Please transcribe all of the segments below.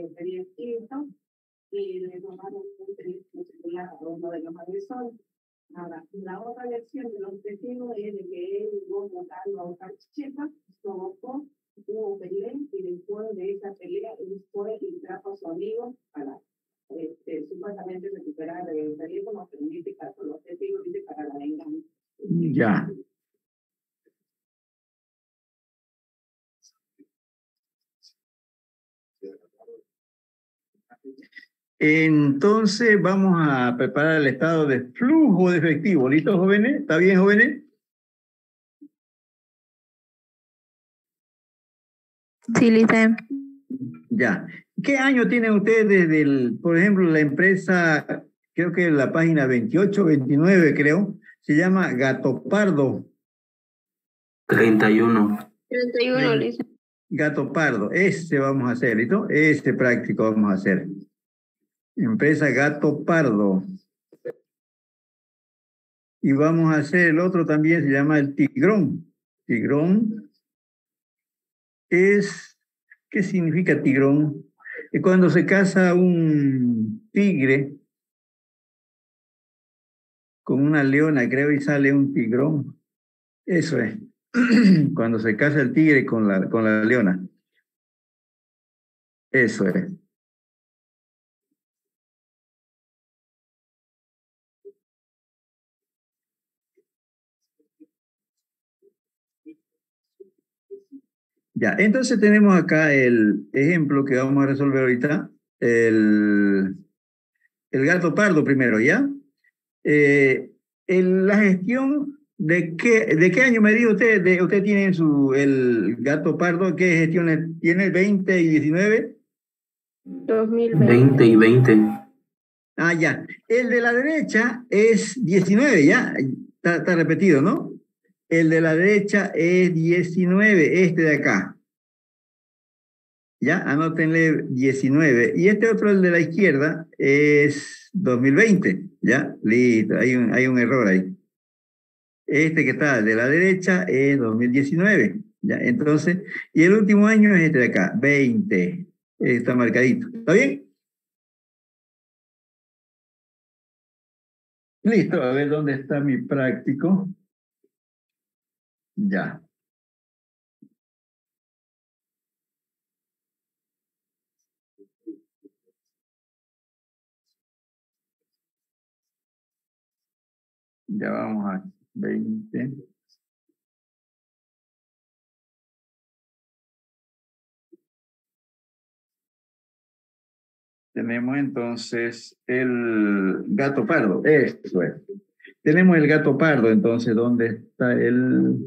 lo quería escrito y le tomaron un teléfono celular a uno de los agresores. Ahora, la otra versión del objetivo es de que él llegó votando a buscar chepa, provocó, hubo pelea y después de esa pelea él fue y trajo a su amigo para supuestamente recuperar el teléfono, pero en este caso el objetivo dice para la venganza. Ya. Entonces vamos a preparar el estado de flujo de efectivo. ¿Listo, jóvenes? ¿Está bien, jóvenes? Sí, Lisa. Ya. ¿Qué año tienen ustedes desde, por ejemplo, la empresa, creo que la página 28, 29, creo, se llama Gato Pardo? 31. 31, Lisa. Gato Pardo, ese vamos a hacer, ¿listo? Ese práctico vamos a hacer. Empresa Gato Pardo. Y vamos a hacer el otro también, se llama el Tigrón. Tigrón es, ¿qué significa tigrón? Es cuando se caza un tigre con una leona, creo, y sale un tigrón. Eso es. Cuando se caza el tigre con la leona. Eso es. Ya, entonces tenemos acá el ejemplo que vamos a resolver ahorita. El gato pardo primero, ¿ya? La gestión, ¿de qué año me dijo usted? ¿Usted tiene el gato pardo? ¿Qué gestiones tiene? ¿20 y 19? 2020. 20 y 20. Ah, ya. El de la derecha es 19, ya. Está repetido, ¿no? El de la derecha es 19, este de acá. Ya, anótenle 19. Y este otro, el de la izquierda, es 2020. Ya, listo, hay un error ahí. Este que está de la derecha es 2019. Ya, entonces, y el último año es este de acá, 20. Está marcadito. ¿Está bien? Listo, a ver dónde está mi práctico. Ya. Ya vamos a 20. Tenemos entonces el gato pardo. Eso es. Tenemos el gato pardo, entonces, ¿dónde está el...?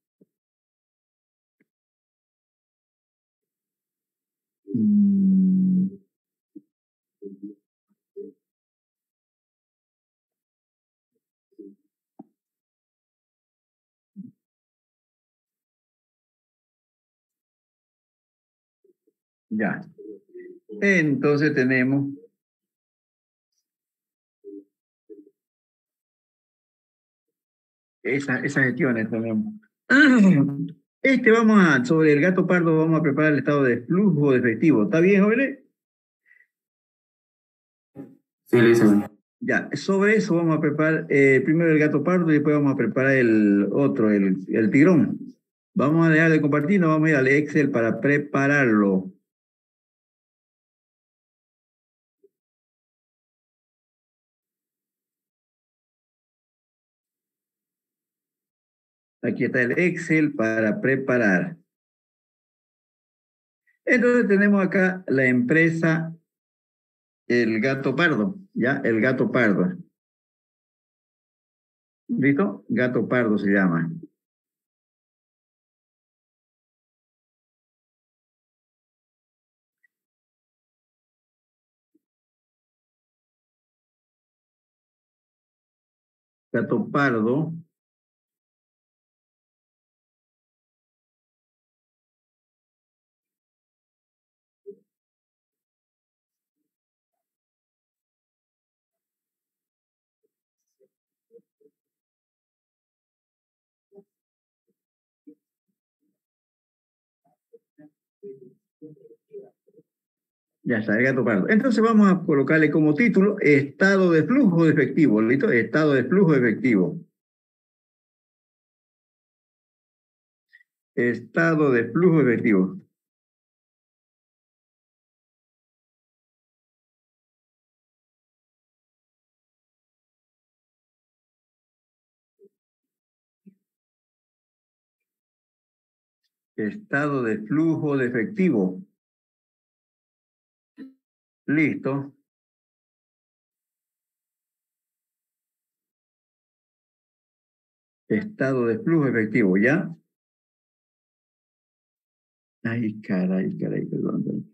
Ya. Entonces tenemos esas gestiones tenemos. Sobre el gato pardo, vamos a preparar el estado de flujo de efectivo. ¿Está bien, jóvenes? Sí, Lisa. Ya, sobre eso vamos a preparar primero el gato pardo y después vamos a preparar el otro, el tigrón. Vamos a dejar de compartir, nos vamos a ir al Excel para prepararlo. Aquí está el Excel para preparar. Entonces tenemos acá la empresa El Gato Pardo, ¿ya? El Gato Pardo. ¿Listo? Gato Pardo se llama. Gato Pardo. Ya está, el gato pardo. Entonces vamos a colocarle como título estado de flujo de efectivo. ¿Listo? Estado de flujo de efectivo. Estado de flujo de efectivo. Estado de flujo de efectivo. Listo. Estado de flujo efectivo, ¿ya? Ay, caray, perdón.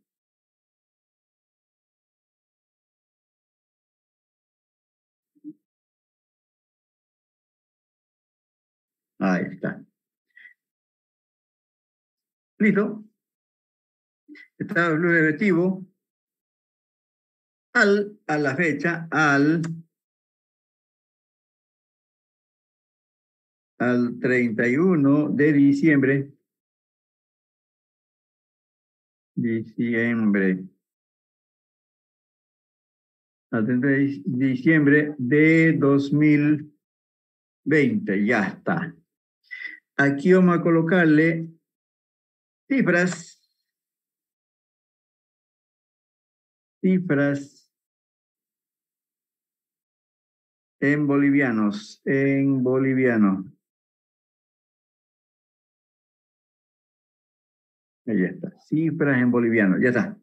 Ahí está. Listo. Estado de flujo efectivo. A la fecha, al 31 de diciembre. Al 30 de diciembre de 2020. Ya está. Aquí vamos a colocarle cifras en bolivianos, Ahí está, cifras en bolivianos, ya está.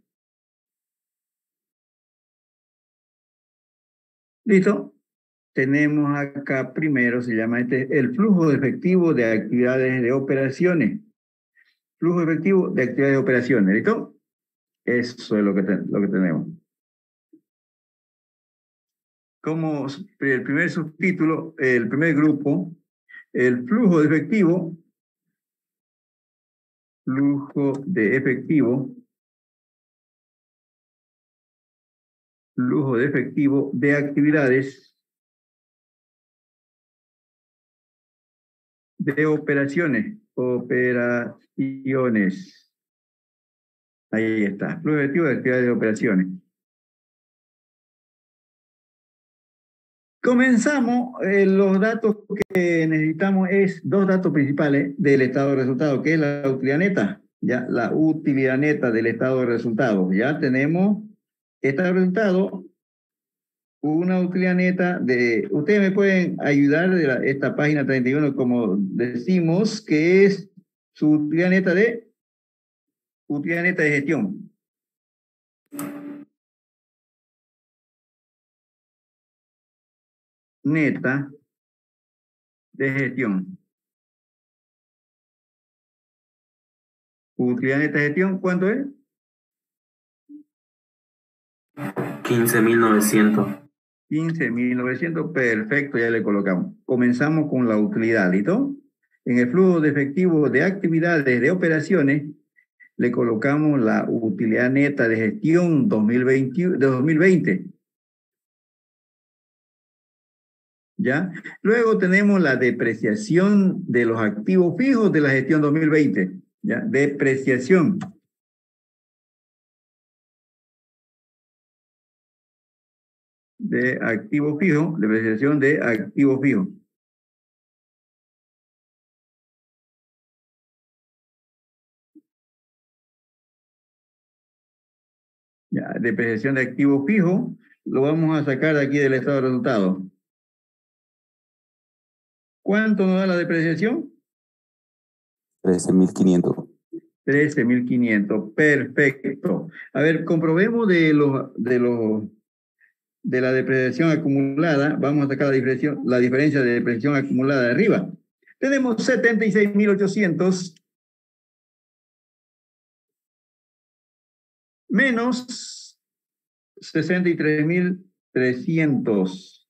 ¿Listo? Tenemos acá primero, se llama el flujo efectivo de actividades de operaciones. Flujo efectivo de actividades de operaciones, ¿listo? Eso es lo que tenemos. Como el primer subtítulo, el primer grupo, el flujo de efectivo de actividades de operaciones. Ahí está, flujo efectivo de actividades de operaciones. Comenzamos, los datos que necesitamos es dos datos principales del estado de resultados, que es la utilidad neta, ya, la utilidad neta del estado de resultados. Ya tenemos estado de resultados, una utilidad neta de, ustedes me pueden ayudar de esta página 31, como decimos, que es su utilidad neta de gestión. Neta de gestión. Utilidad neta de gestión, ¿cuánto es? 15.900. 15.900, perfecto, ya le colocamos. Comenzamos con la utilidad, ¿listo? En el flujo de efectivo de actividades de operaciones, le colocamos la utilidad neta de gestión 2020. ¿Ya? Luego tenemos la depreciación de los activos fijos de la gestión 2020. ¿Ya? Depreciación. De activo fijo, depreciación de activo fijo. Ya, depreciación de activo fijo, lo vamos a sacar de aquí del estado de resultados. ¿Cuánto nos da la depreciación? 13.500. 13.500, perfecto. A ver, comprobemos de la depreciación acumulada. Vamos a sacar la diferencia de depreciación acumulada de arriba. Tenemos 76.800 menos 63.300.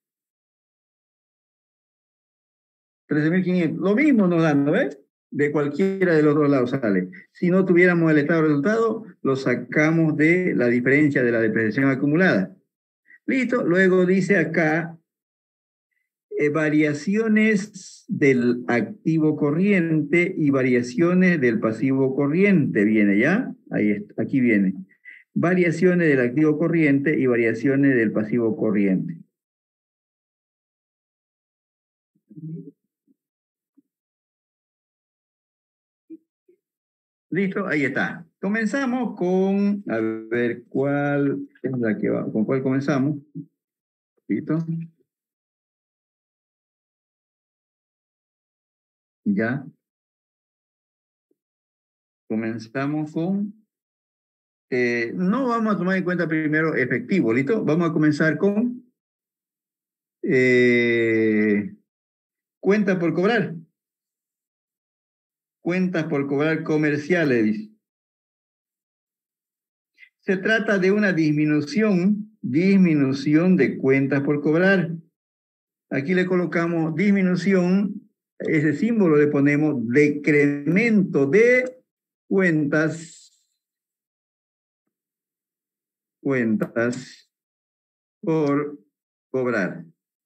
13.500. Lo mismo nos dan, ¿no ves? De cualquiera de los dos lados sale. Si no tuviéramos el estado de resultado, lo sacamos de la diferencia de la depreciación acumulada. Listo. Luego dice acá, variaciones del activo corriente y variaciones del pasivo corriente. Viene ya, ahí está, aquí viene. variaciones del activo corriente y variaciones del pasivo corriente. ¿Listo? Ahí está. Comenzamos con, a ver, ¿cuál es la que va? ¿Con cuál comenzamos? ¿Listo? Ya. Comenzamos con... no vamos a tomar en cuenta primero efectivo, ¿listo? Vamos a comenzar con cuenta por cobrar. Cuentas por cobrar comerciales, dice. Se trata de una disminución de cuentas por cobrar. Aquí le colocamos disminución, ese símbolo le ponemos decremento de cuentas por cobrar.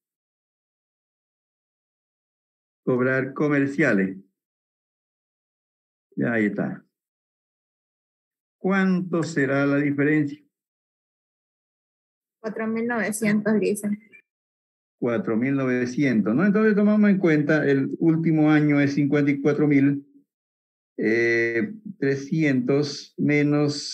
Cobrar comerciales. Ya ahí está. ¿Cuánto será la diferencia? 4.900, dice. 4.900, ¿no? Entonces tomamos en cuenta el último año es 54.300 menos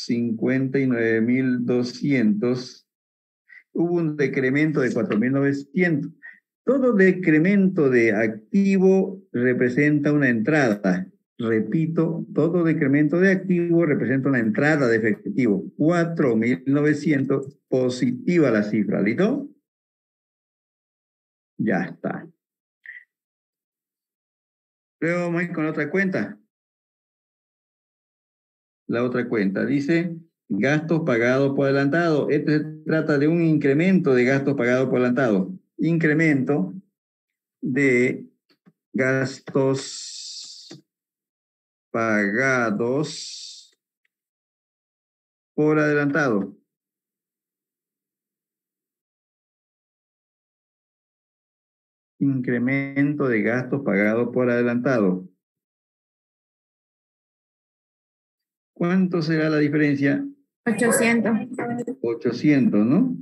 59.200. Hubo un decremento de 4.900. Todo decremento de activo representa una entrada. Repito, todo decremento de activo representa una entrada de efectivo. 4.900, positiva la cifra, ¿listo? Ya está. Luego vamos a ir con la otra cuenta. La otra cuenta dice gastos pagados por adelantado. Esto se trata de un incremento de gastos pagados por adelantado. Incremento de gastos pagados por adelantado. Incremento de gastos pagados por adelantado. ¿Cuánto será la diferencia? 800. 800, ¿no?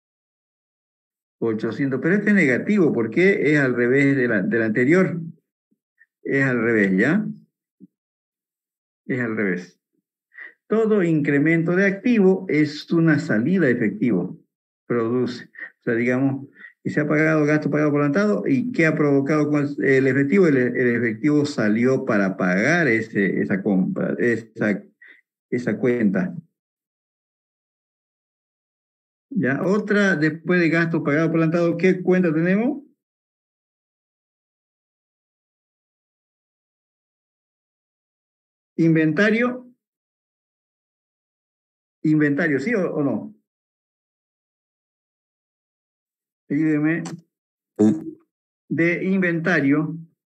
800, pero este es negativo porque es al revés de la anterior. Es al revés, ¿ya? Es al revés. Todo incremento de activo es una salida de efectivo. Produce. O sea, digamos, que se ha pagado gasto pagado por adelantado y ¿qué ha provocado con el efectivo? El efectivo salió para pagar esa compra, esa cuenta. ¿Ya? Otra, después de gasto pagado por adelantado, ¿qué cuenta tenemos? Inventario. Inventario, ¿sí o no? Ayúdeme. De inventario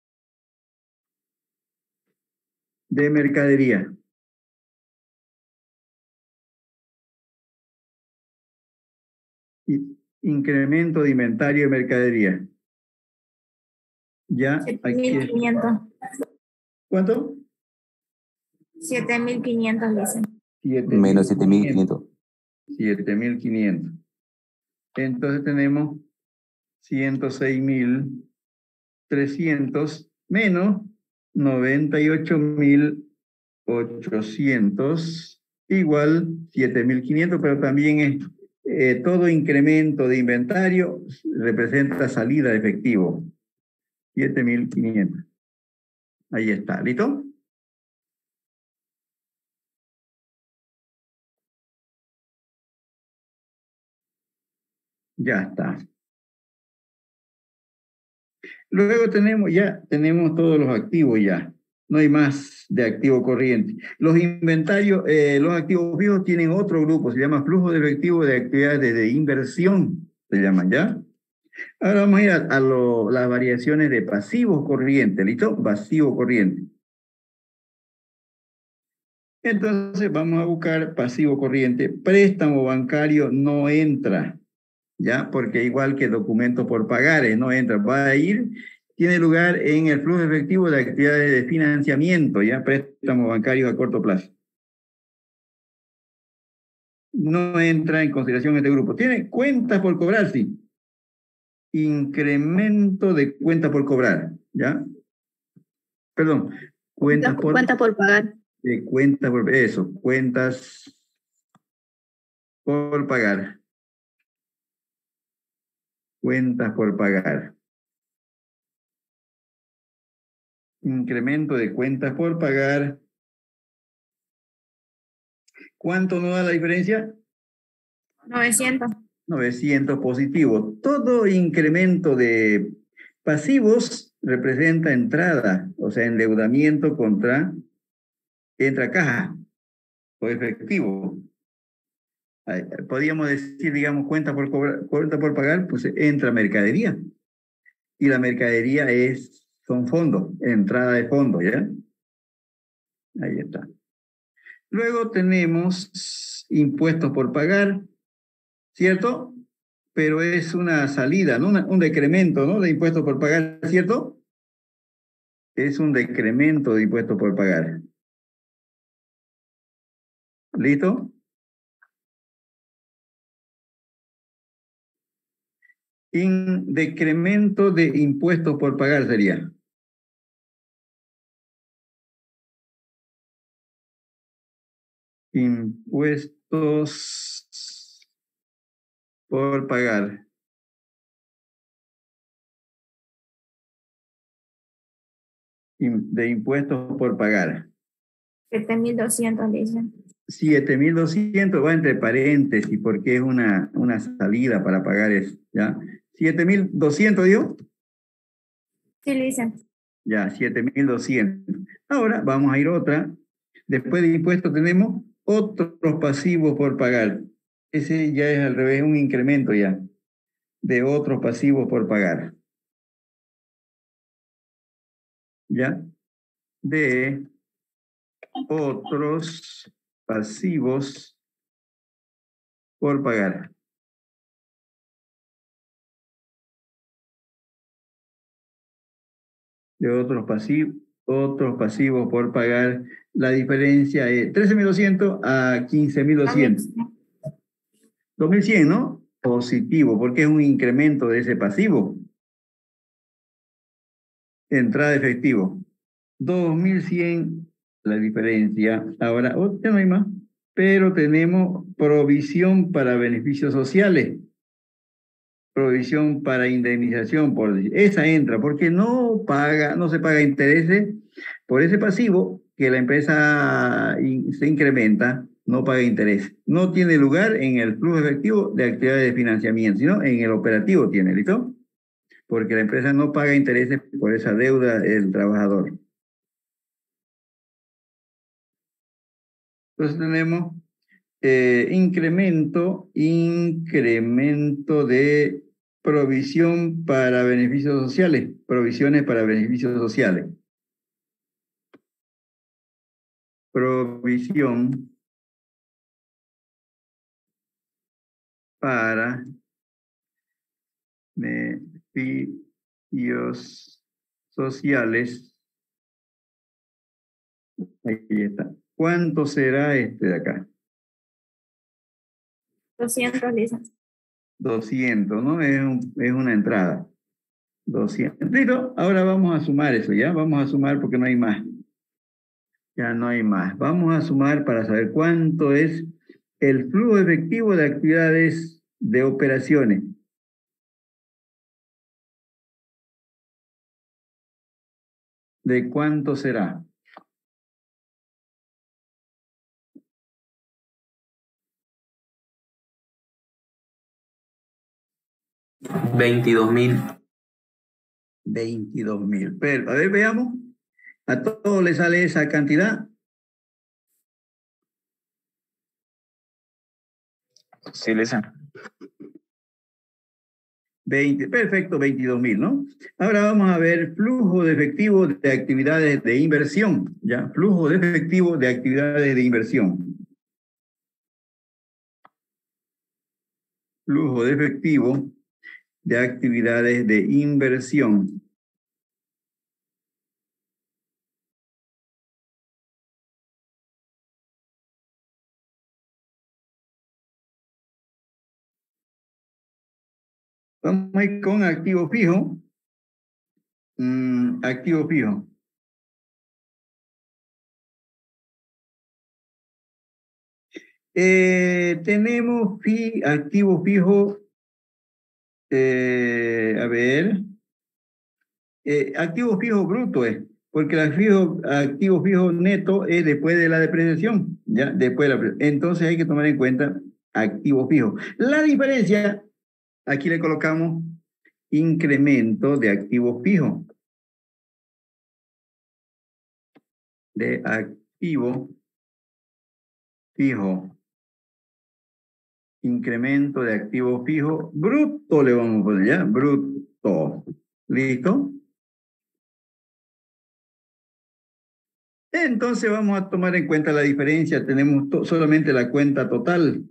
de mercadería. Incremento de inventario de mercadería. Ya, aquí. 7.500. ¿Cuánto? 7.500, dicen. Menos 7.500. 7.500. Entonces tenemos 106.300 menos 98.800 igual 7.500, pero también es todo incremento de inventario representa salida de efectivo. 7.500. Ahí está, ¿listo? Ya está. Luego tenemos todos los activos ya. No hay más de activo corriente. Los inventarios, los activos fijos tienen otro grupo, se llama flujo de efectivo de actividades de inversión, se llaman, ¿ya? Ahora vamos a ir a las variaciones de pasivos corrientes, ¿listo? Pasivo corriente. Entonces vamos a buscar pasivo corriente. Préstamo bancario no entra, ¿ya? Porque igual que documento por pagares no entra. Va a ir, tiene lugar en el flujo efectivo de actividades de financiamiento, ¿ya? Préstamo bancario a corto plazo. no entra en consideración este grupo. Tiene cuentas por cobrar, sí. Incremento de cuentas por cobrar, ¿ya? Perdón, cuentas por... Cuenta por pagar. cuentas por... Eso, cuentas por pagar. Cuentas por pagar. Incremento de cuentas por pagar. ¿Cuánto nos da la diferencia? 900. 900 positivo. Todo incremento de pasivos representa entrada, o sea, endeudamiento entra caja o efectivo. Podríamos decir, digamos, cuenta por pagar, pues entra mercadería. Y la mercadería son fondos, entrada de fondos, ¿ya? Ahí está. Luego tenemos impuestos por pagar, ¿cierto? Pero es una salida, ¿no? Un decremento, ¿no? De impuestos por pagar, ¿cierto? Es un decremento de impuestos por pagar. ¿Listo? Decremento de impuestos por pagar sería. Impuestos por pagar. De impuestos por pagar. 7.200 dicen. 7.200 va entre paréntesis porque es una salida para pagar eso, ¿ya? 7.200, ¿digo? Sí, lo dicen. Ya, 7.200. Ahora vamos a ir a otra. Después de impuestos tenemos otros pasivos por pagar. Ese ya es al revés, un incremento ya de otros pasivos por pagar. ¿Ya? De otros pasivos por pagar. De otros pasivos por pagar. La diferencia es 13.200 a 15.200. 2.100, ¿no? Positivo, porque es un incremento de ese pasivo. Entrada de efectivo. 2.100, la diferencia. Ahora, ya no hay más, pero tenemos provisión para beneficios sociales. Provisión para indemnización, esa entra, porque no se paga intereses por ese pasivo que la empresa se incrementa, no paga interés. No tiene lugar en el flujo efectivo de actividades de financiamiento, sino en el operativo tiene, ¿listo? Porque la empresa no paga intereses por esa deuda del trabajador. Entonces tenemos incremento de provisión para beneficios sociales, provisiones para beneficios sociales. Provisión para beneficios sociales. Ahí está. ¿Cuánto será este de acá? 200 dicen. 200, ¿no? Es una entrada. 200. Listo, ahora vamos a sumar eso, ¿ya? Vamos a sumar porque no hay más. Ya no hay más. Vamos a sumar para saber cuánto es el flujo efectivo de actividades de operaciones. ¿De cuánto será? $22.000. 22.000. Pero, a ver, veamos. ¿A todos les sale esa cantidad? Sí, Lisa. 20, perfecto, 22.000, ¿no? Ahora vamos a ver flujo de efectivo de actividades de inversión, ¿ya? Flujo de efectivo de actividades de inversión. Flujo de efectivo de actividades de inversión. Vamos a ir con activo fijo. Activo fijo. Tenemos activo fijo. A ver. Activo fijo bruto es. Porque activo fijo neto es después de la depreciación. ¿Ya? Entonces hay que tomar en cuenta activo fijo. La diferencia, aquí le colocamos incremento de activo fijo. De activo fijo. Incremento de activo fijo bruto le vamos a poner, ¿ya? Bruto. ¿Listo? Entonces vamos a tomar en cuenta la diferencia. Tenemos solamente la cuenta total.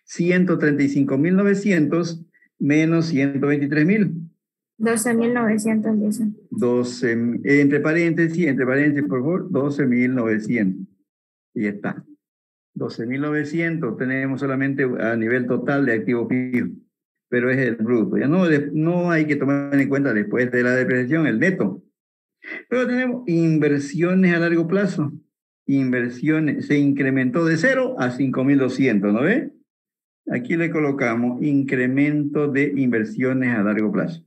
135.900 menos 123.000. 12.900, dice. 12, entre paréntesis, por favor, 12.900. Y está. 12.900 tenemos solamente a nivel total de activo fijo, pero es el bruto. Ya no hay que tomar en cuenta después de la depreciación el neto. Pero tenemos inversiones a largo plazo. Inversiones, se incrementó de 0 a 5.200, ¿no ve? Aquí le colocamos incremento de inversiones a largo plazo.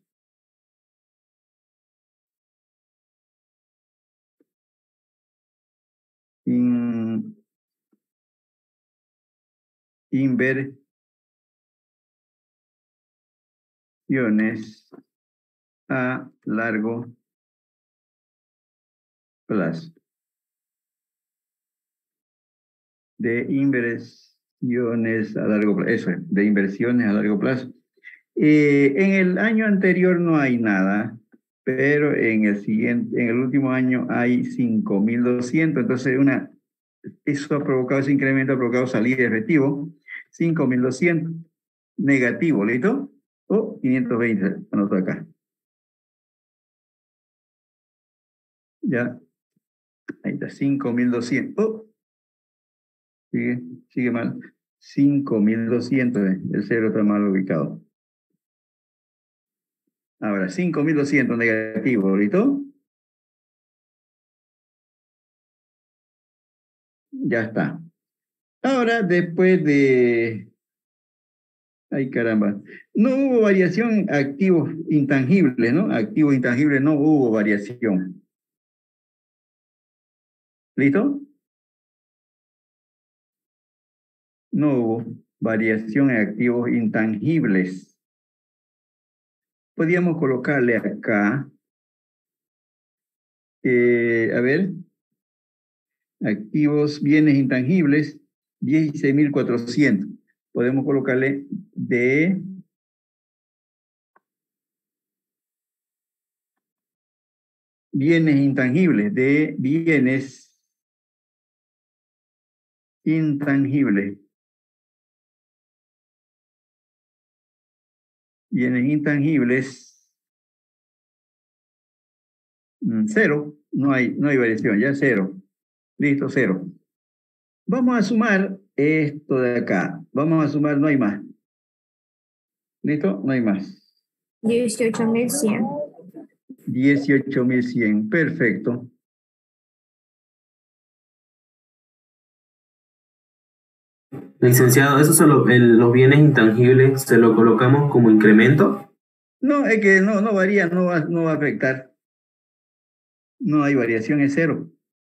Inversiones a largo plazo. De inversiones a largo plazo. Eso es, de inversiones a largo plazo. En el año anterior no hay nada, pero en el último año hay 5.200. Entonces, eso ha provocado, ese incremento ha provocado salir de efectivo. 5.200. Negativo, ¿listo? O 520, anoto acá. Ya. Ahí está, 5.200. Oh. Sigue mal. 5.200, el cero está mal ubicado. Ahora, 5.200 negativo, ¿listo? Ya está. Ahora, después de... Ay, caramba. No hubo variación activos intangibles, ¿no? Activos intangibles no hubo variación. ¿Listo? No hubo variación en activos intangibles. Podríamos colocarle acá, a ver, activos, bienes intangibles, 16.400. Podemos colocarle de bienes intangibles, de bienes intangibles. Bienes intangibles, 0, no hay variación, ya 0. Listo, 0. Vamos a sumar esto de acá. Vamos a sumar, no hay más. ¿Listo? No hay más. 18.100. 18.100, perfecto. Licenciado, ¿eso los bienes intangibles se lo colocamos como incremento? No, es que no varía, no va a afectar. No hay variación, es 0.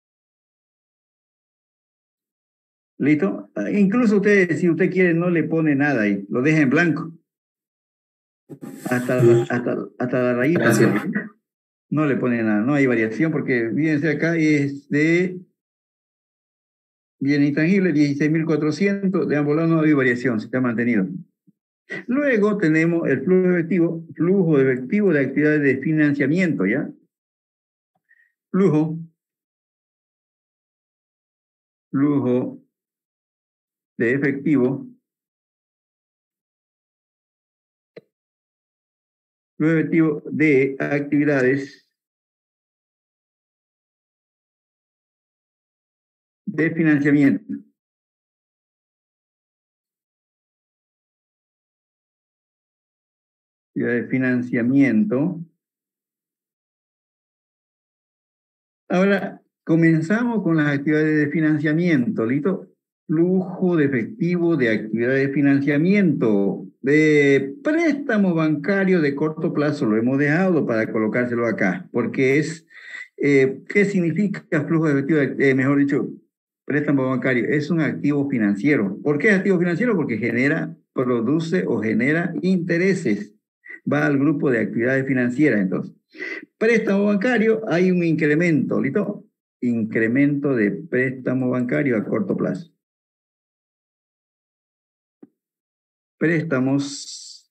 ¿Listo? Incluso usted, si usted quiere, no le pone nada ahí, lo deja en blanco. Hasta la rayita. Gracias. No le pone nada, no hay variación porque, fíjense acá, es de bien intangible, 16.400, de ambos lados no hay variación, se ha mantenido. Luego tenemos el flujo de efectivo de actividades de financiamiento, ¿ya? Flujo de efectivo. Flujo de efectivo de actividades de financiamiento. actividad de financiamiento. Ahora, comenzamos con las actividades de financiamiento, ¿listo? Flujo de efectivo de actividades de financiamiento, de préstamo bancario de corto plazo, lo hemos dejado para colocárselo acá, porque es, ¿qué significa flujo de efectivo? Mejor dicho, préstamo bancario, es un activo financiero. ¿Por qué es activo financiero? Porque produce o genera intereses. Va al grupo de actividades financieras, entonces. Préstamo bancario, hay un incremento, ¿listo? Incremento de préstamo bancario a corto plazo. Préstamos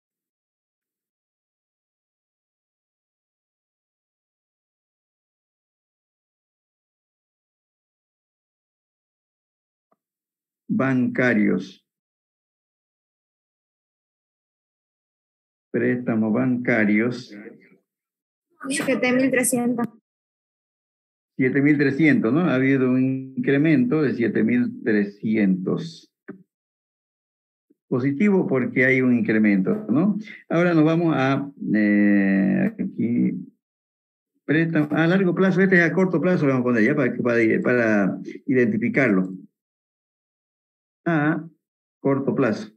bancarios. Préstamos bancarios. 7.300. 7.300, ¿no? Ha habido un incremento de 7.300. Positivo porque hay un incremento, ¿no? Ahora nos vamos a aquí. Préstamo a largo plazo, este es a corto plazo, lo vamos a poner ya para identificarlo. A corto plazo.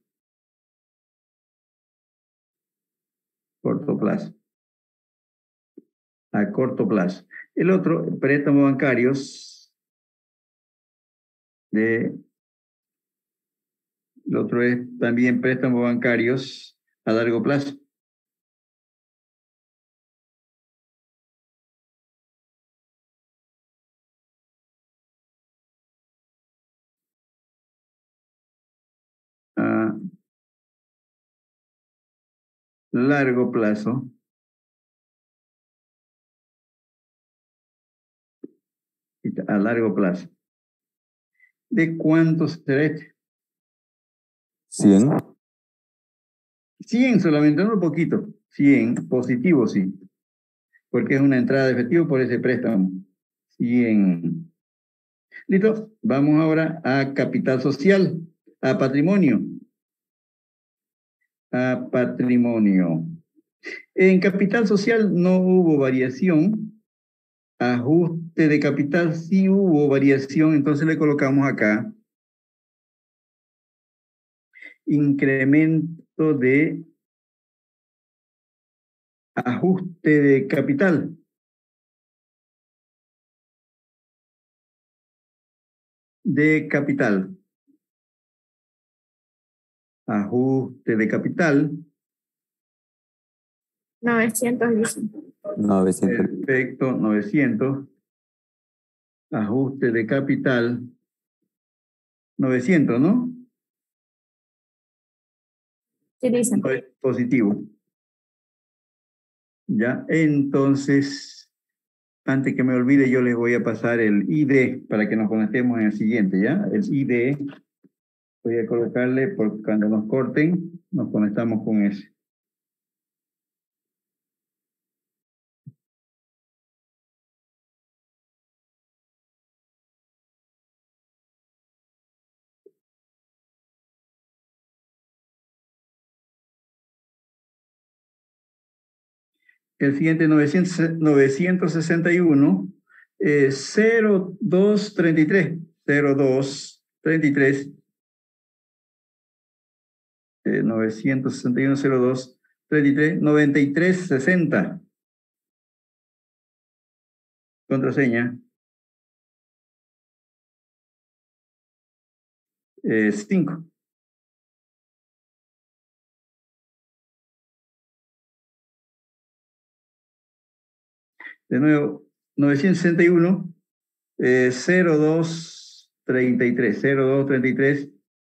Corto plazo. A corto plazo. El otro, préstamos bancarios. El otro es también préstamos bancarios a largo plazo. A largo plazo. A largo plazo. ¿De cuánto será este? 100. 100 solamente, no un poquito. 100, positivo sí. Porque es una entrada de efectivo por ese préstamo. 100. Listo. Vamos ahora a capital social, a patrimonio. A patrimonio. En capital social no hubo variación. Ajuste de capital sí hubo variación, entonces le colocamos acá. Incremento de ajuste de capital. De capital. Ajuste de capital. 900, dice. 900. Perfecto, 900. Ajuste de capital. 900, ¿no? Sí, dice. No es positivo. Ya, entonces, antes que me olvide, yo les voy a pasar el ID para que nos conectemos en el siguiente, ¿ya? El ID, voy a colocarle, por cuando nos corten, nos conectamos con ese. El siguiente 961, 0233, 0233, 961, 0233, 9360. Contraseña. 5. De nuevo, 961, 0233, 0233,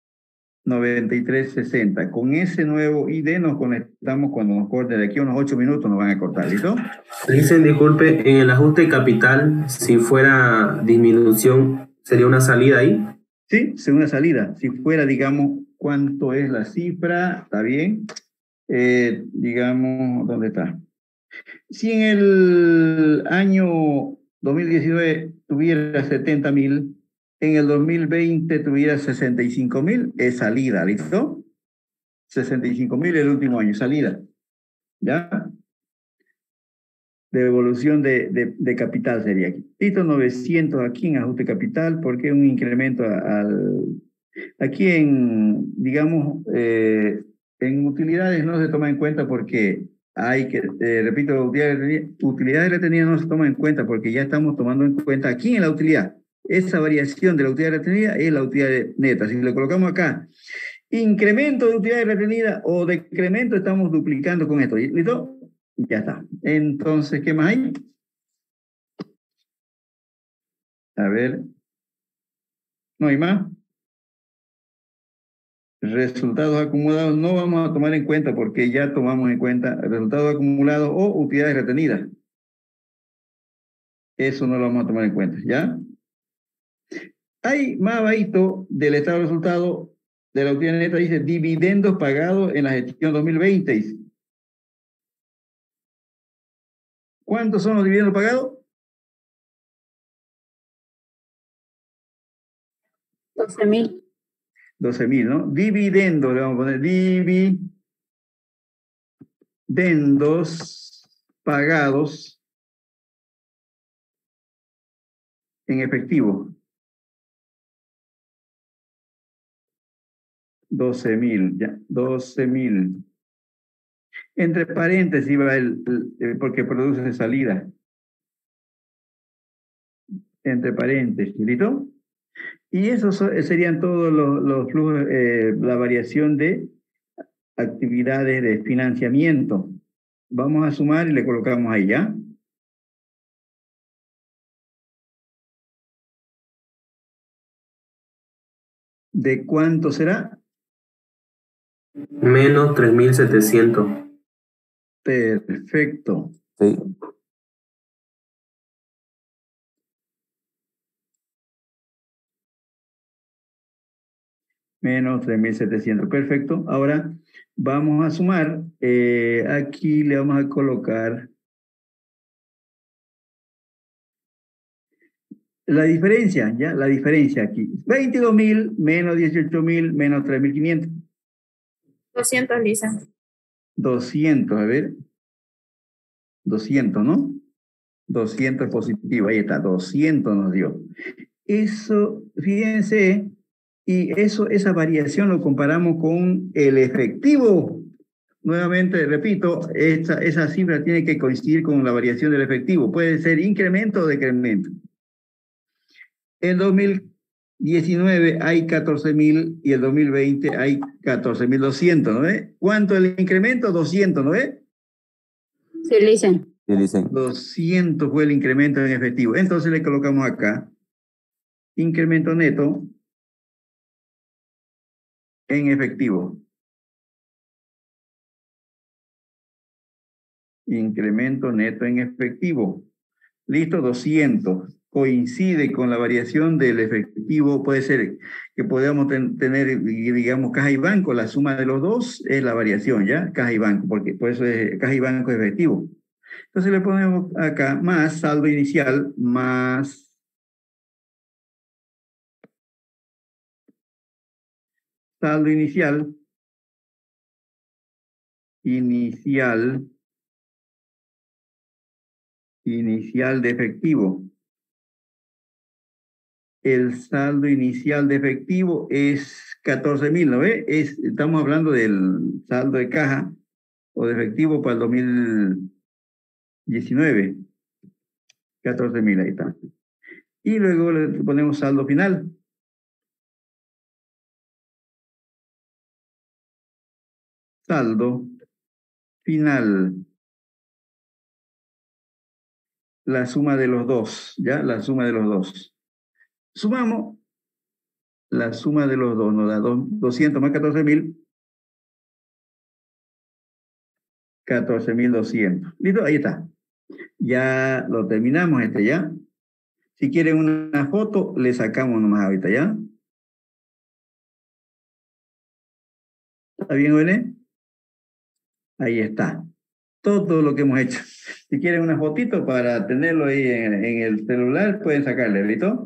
9360. Con ese nuevo ID nos conectamos cuando nos corte. De aquí a unos 8 minutos nos van a cortar, ¿listo? Dicen, disculpe, en el ajuste de capital, si fuera disminución, ¿sería una salida ahí? Sí, segunda salida. Si fuera, digamos, ¿cuánto es la cifra? ¿Está bien? Digamos, ¿dónde está? Si en el año 2019 tuviera 70.000, en el 2020 tuviera 65.000, es salida, ¿listo? 65.000 el último año, salida. ¿ya? Devolución de capital sería aquí. Listo, 900 aquí en ajuste capital, porque un incremento aquí digamos, en utilidades no se toma en cuenta porque hay que, repito, utilidades retenidas no se toma en cuenta porque ya estamos tomando en cuenta aquí en la utilidad. Esa variación de la utilidad retenida es la utilidad neta. Si le colocamos acá, incremento de utilidad retenida o decremento, estamos duplicando con esto. ¿Listo? Ya está. Entonces, ¿qué más hay? A ver. ¿No hay más? Resultados acumulados no vamos a tomar en cuenta porque ya tomamos en cuenta resultados acumulados o utilidades retenidas. Eso no lo vamos a tomar en cuenta, ¿ya? Hay más abajito del estado de resultado de la utilidad neta, dice dividendos pagados en la gestión 2020. Dice. ¿Cuántos son los dividendos pagados? 12.000. 12.000, ¿no? Dividendos, le vamos a poner dividendos pagados en efectivo. 12.000, ya, 12.000. Entre paréntesis va porque produce salida. Entre paréntesis, ¿listo? Y esos serían todos los flujos, la variación de actividades de financiamiento. Vamos a sumar y le colocamos ahí, ¿ya? ¿De cuánto será? Menos 3.700. Perfecto. Sí. Menos 3.700. Perfecto. Ahora vamos a sumar. Aquí le vamos a colocar la diferencia, ¿ya? La diferencia aquí. 22.000 menos 18.000 menos 3.500. 200, Lisa. 200, a ver. 200, ¿no? 200 positivo. Ahí está. 200 nos dio. Eso, fíjense, y esa variación lo comparamos con el efectivo. Nuevamente, repito, esa cifra tiene que coincidir con la variación del efectivo. Puede ser incremento o decremento. En 2019 hay 14.000 y en 2020 hay 14.200, ¿no ve? ¿Cuánto el incremento? 200, ¿no ve? Sí, Lisa. Sí, dicen. 200 fue el incremento en efectivo. Entonces le colocamos acá, incremento neto en efectivo. Incremento neto en efectivo. Listo, 200. Coincide con la variación del efectivo. Puede ser que podamos tener, digamos, caja y banco. La suma de los dos es la variación, ¿ya? Caja y banco, porque por eso es caja y banco es efectivo. Entonces le ponemos acá más saldo inicial, más saldo inicial de efectivo. El saldo inicial de efectivo es 14.000, ¿no ve? Estamos hablando del saldo de caja o de efectivo para el 2019. 14.000, ahí está. Y luego le ponemos saldo final. Saldo final. La suma de los dos, ¿ya? La suma de los dos. Sumamos la suma de los dos, nos da 200 más 14.000. 14.200. ¿Listo? Ahí está. Ya lo terminamos ¿ya? Si quieren una foto, le sacamos nomás ahorita, ¿ya? ¿Está bien, Oene? Ahí está. Todo lo que hemos hecho. Si quieren una fotito para tenerlo ahí en el celular, pueden sacarle, ¿listo?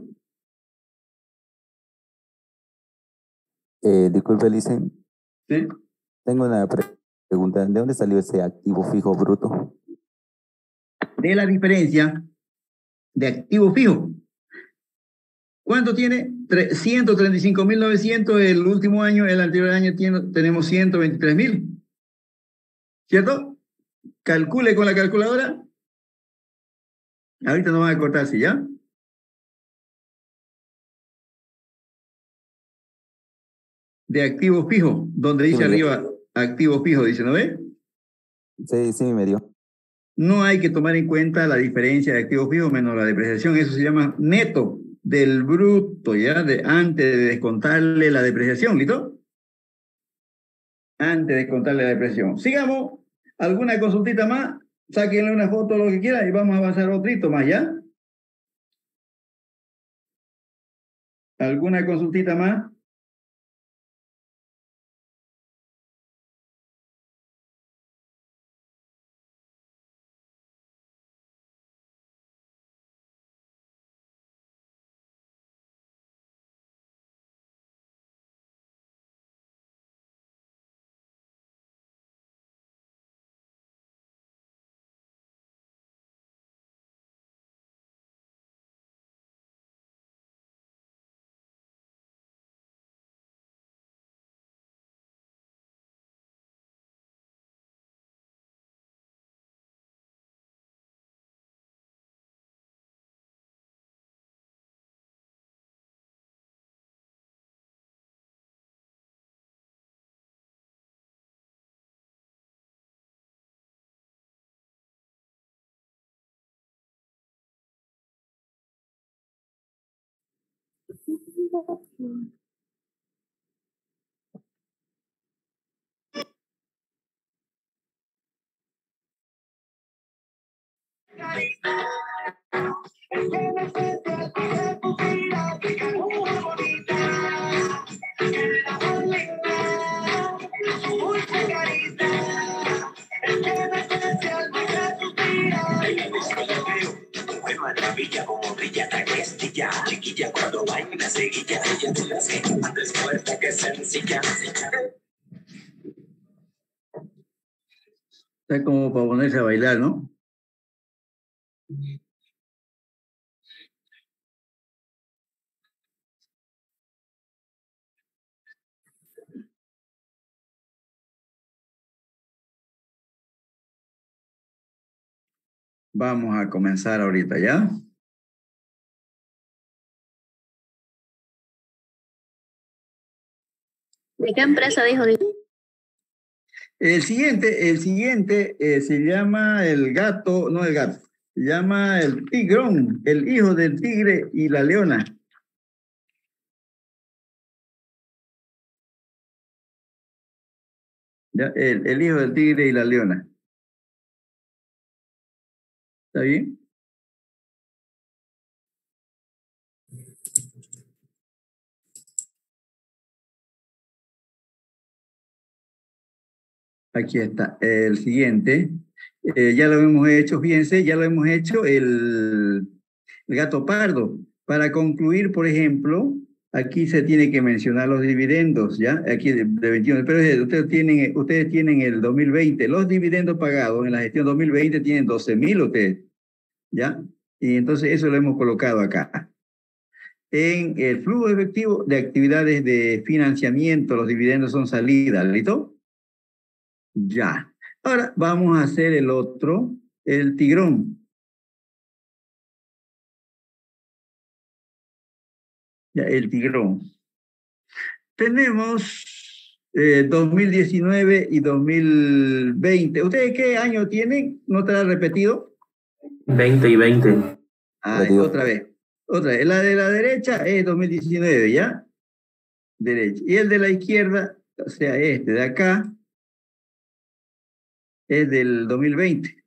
Disculpe, dicen. Sí. Tengo una pregunta, ¿de dónde salió ese activo fijo bruto? De la diferencia de activo fijo. ¿Cuánto tiene? 135.900 el último año, el anterior año tenemos 123.000. ¿Cierto? Calcule con la calculadora. Ahorita no van a cortarse, ¿ya? De activo fijo, donde dice Sí, me dio. arriba activo fijo, dice, ¿no ve? Sí, sí, me dio. No hay que tomar en cuenta la diferencia de activo fijo menos la depreciación. Eso se llama neto del bruto, ¿ya? Antes de descontarle la depreciación, ¿listo? Antes de descontarle la depreciación. Sigamos. ¿Alguna consultita más? Sáquenle una foto, lo que quieran, y vamos a avanzar otrito más, ¿ya? ¿Alguna consultita más? Maravilla como brilla esta estilla, chiquilla cuando baila seguilla, ella te la hace antes fuerte que sencilla. Está como para ponerse a bailar, ¿no? Vamos a comenzar ahorita, ¿ya? ¿De qué empresa dijo? El siguiente se llama el gato, no el gato, se llama el tigrón, el hijo del tigre y la leona. ¿Ya? El hijo del tigre y la leona. ¿Está bien? Aquí está. El siguiente. Ya lo hemos hecho, fíjense, ya lo hemos hecho el gato pardo. Para concluir, por ejemplo, aquí se tiene que mencionar los dividendos, ¿ya? Aquí de 21. Pero ustedes tienen el 2020. Los dividendos pagados en la gestión 2020 tienen 12.000 ustedes, ¿ya? Y entonces eso lo hemos colocado acá. En el flujo efectivo de actividades de financiamiento, los dividendos son salidas, ¿listo? Ya. Ahora vamos a hacer el otro, el tigrón. Ya, el tigrón. Tenemos 2019 y 2020. ¿Ustedes qué año tienen? ¿No te lo has repetido? 20 y 20. Ah, otra vez. Otra vez. La de la derecha es 2019, ¿ya? Derecha. Y el de la izquierda, o sea, este de acá, es del 2020.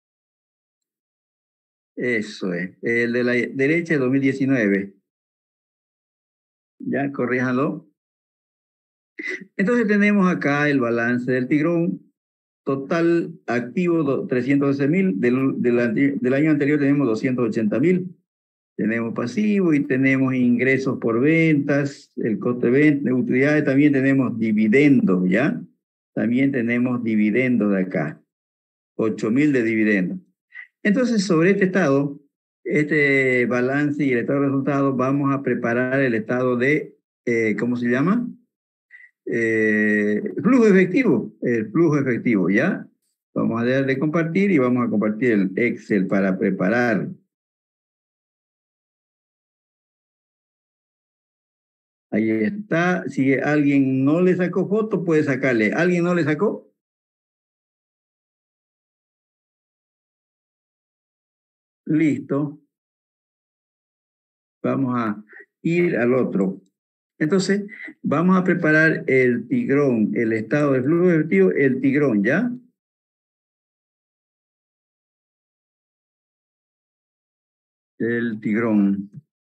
Eso es. El de la derecha es 2019. Ya, corríjanlo. Entonces tenemos acá el balance del tigrón. Total activo 312.000. Del año anterior tenemos 280.000. Tenemos pasivo y tenemos ingresos por ventas, el coste de venta, de utilidades, también tenemos dividendos, ¿ya? también tenemos dividendos de acá, 8.000 de dividendos. Entonces, sobre este estado, este balance y el estado de resultados, vamos a preparar el estado de, ¿cómo se llama? Flujo efectivo, el flujo efectivo, ¿ya? Vamos a dejar de compartir y vamos a compartir el Excel para preparar. Ahí está. Si alguien no le sacó foto, puede sacarle. ¿Alguien no le sacó? Listo. Vamos a ir al otro. Entonces, vamos a preparar el tigrón, el estado de flujo efectivo, el tigrón, ¿ya? El tigrón.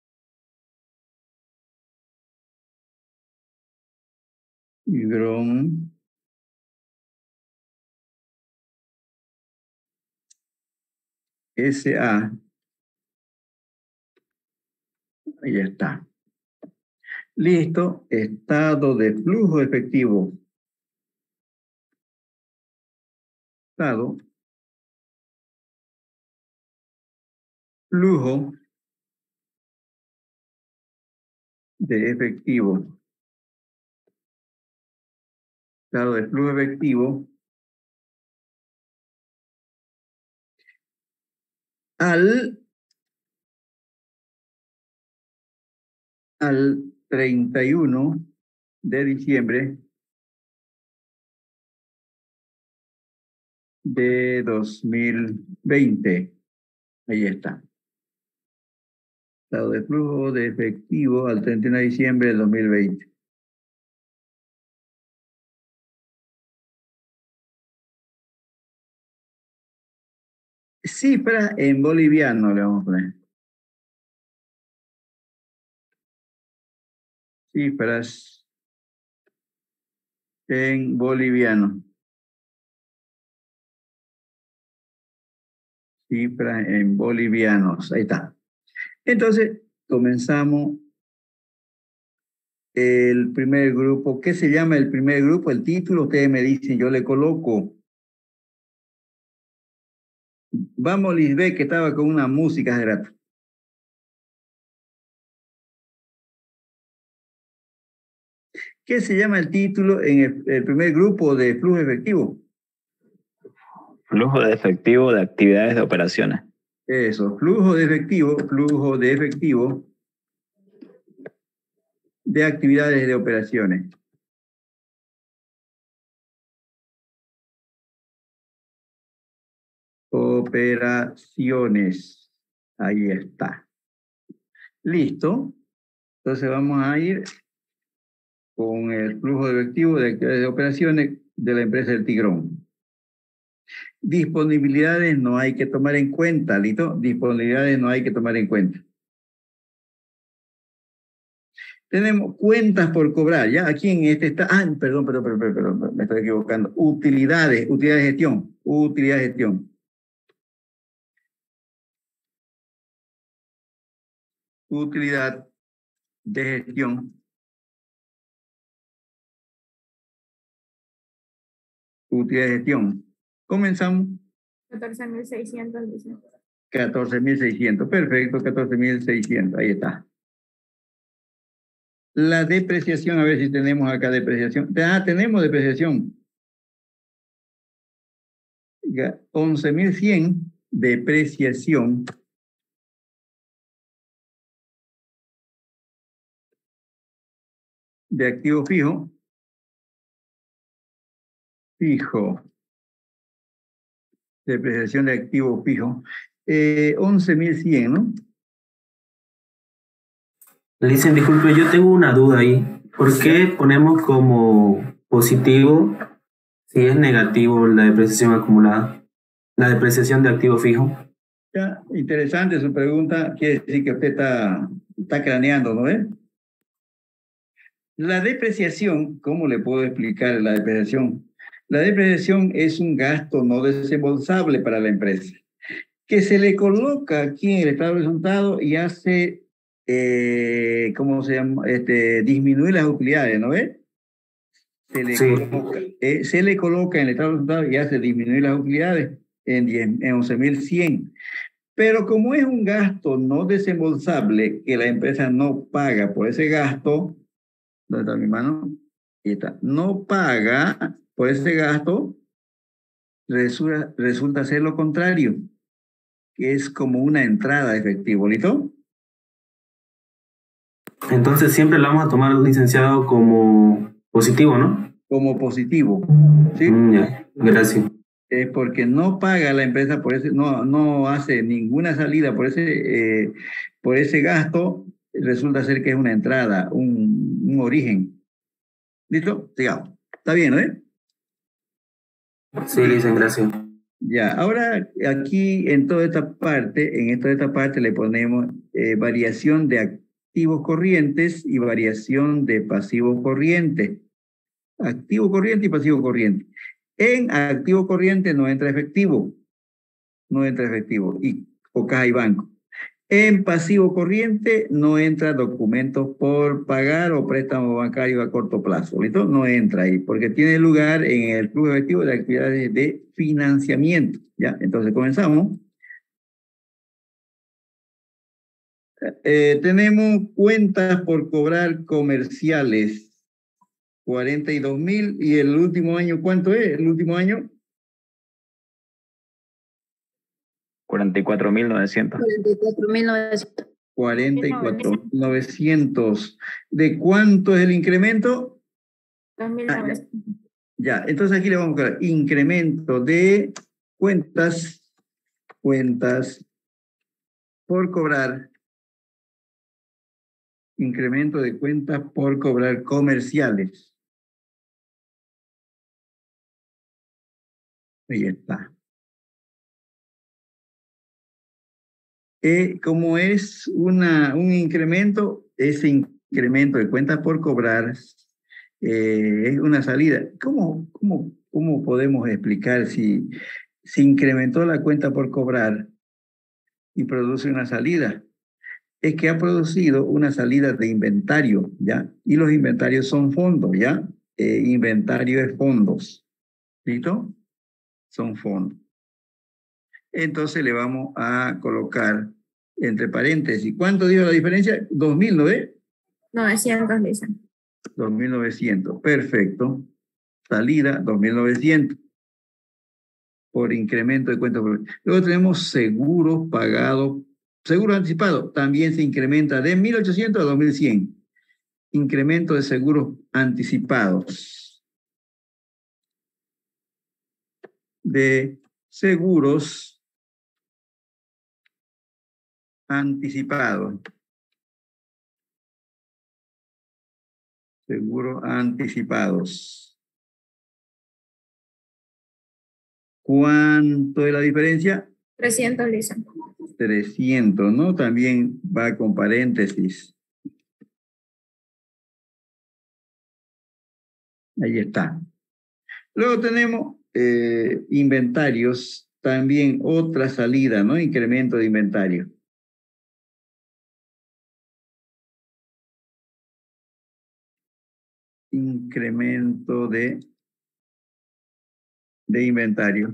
Tigrón. SA. Ahí está. Listo. Estado de flujo efectivo. Estado. Flujo de efectivo. Estado de flujo efectivo. Al 31 de diciembre de 2020. Ahí está. Estado de flujo de efectivo al 31 de diciembre de 2020. Cifra en boliviano le vamos a poner. Cifras en boliviano. Cifras en bolivianos. Ahí está. Entonces, comenzamos el primer grupo. ¿Qué se llama el primer grupo? El título, ustedes me dicen, yo le coloco. Vamos, Lisbeth, que estaba con una música de rato. ¿Qué se llama el título en el primer grupo de flujo efectivo? Flujo de efectivo de actividades de operaciones. Eso, flujo de efectivo de actividades de operaciones. Operaciones. Ahí está. Listo. Entonces vamos a ir con el flujo de efectivo de actividades de operaciones de la empresa El Tigrón. Disponibilidades no hay que tomar en cuenta, ¿listo? Disponibilidades no hay que tomar en cuenta. Tenemos cuentas por cobrar, ¿ya? Aquí en este está... Ah, perdón, me estoy equivocando. Utilidades de gestión. Utilidad de gestión. Utilidad de gestión. Utilidad de gestión. Comenzamos. 14.600. 14.600. Perfecto, 14.600. Ahí está. La depreciación, a ver si tenemos acá depreciación. Ah, tenemos depreciación. 11.100 depreciación. De activo fijo. Fijo. Depreciación de activo fijo. 11.100, ¿no? Le dicen, disculpe, yo tengo una duda ahí. ¿Por qué ponemos como positivo si es negativo la depreciación acumulada? La depreciación de activo fijo. Ya, interesante su pregunta. Quiere decir que usted está craneando, ¿no es? La depreciación, ¿cómo le puedo explicar la depreciación? La depreciación es un gasto no desembolsable para la empresa, que se le coloca aquí en el estado de resultados y hace, ¿cómo se llama? Disminuir las utilidades, ¿no ves? Sí. Se le coloca en el estado de resultados y hace disminuir las utilidades en 11.100. Pero como es un gasto no desembolsable que la empresa no paga por ese gasto, ¿dónde está mi mano? Ahí está. No paga por ese gasto, resulta ser lo contrario, que es como una entrada de efectivo, ¿listo? Entonces siempre la vamos a tomar, licenciado, como positivo, ¿no? Como positivo, ¿sí? Ya, gracias. Porque no paga la empresa por ese, no hace ninguna salida por ese gasto, resulta ser que es una entrada, un origen. ¿Listo? Sigamos. Está bien, ¿no? Sí, dicen gracias. Ya, ahora aquí en toda esta parte le ponemos variación de activos corrientes y variación de pasivos corrientes. Activo corriente y pasivo corriente. En activo corriente no entra efectivo, o caja y banco. En pasivo corriente no entra documentos por pagar o préstamo bancario a corto plazo. ¿Listo? No entra ahí porque tiene lugar en el flujo efectivo de actividades de financiamiento. ¿Ya? Entonces comenzamos. Tenemos cuentas por cobrar comerciales. 42.000 y el último año, ¿cuánto es? El último año, 44.900. 44.900. 44.900. ¿De cuánto es el incremento? 2.900. Ya, entonces aquí le vamos a buscar incremento de cuentas por cobrar. Incremento de cuentas por cobrar comerciales. Ahí está. Como es un incremento, ese incremento de cuentas por cobrar es una salida. ¿Cómo podemos explicar si incrementó la cuenta por cobrar y produce una salida? Es que ha producido una salida de inventario, ¿ya? Y los inventarios son fondos, ¿ya? Inventario es fondos, ¿listo? Son fondos. Entonces le vamos a colocar entre paréntesis. ¿Cuánto dio la diferencia? 2.000, ¿no ve? 900, dicen. 2.900. Perfecto. Salida, 2.900. Por incremento de cuentas. Luego tenemos seguros pagados. Seguro anticipado. También se incrementa de 1.800 a 2.100. Incremento de seguros anticipados. De seguros anticipado. Seguros anticipados. ¿Cuánto es la diferencia? 300, dicen. 300, ¿no? También va con paréntesis. Ahí está. Luego tenemos inventarios, también otra salida, ¿no? Incremento de inventario. Incremento de inventario.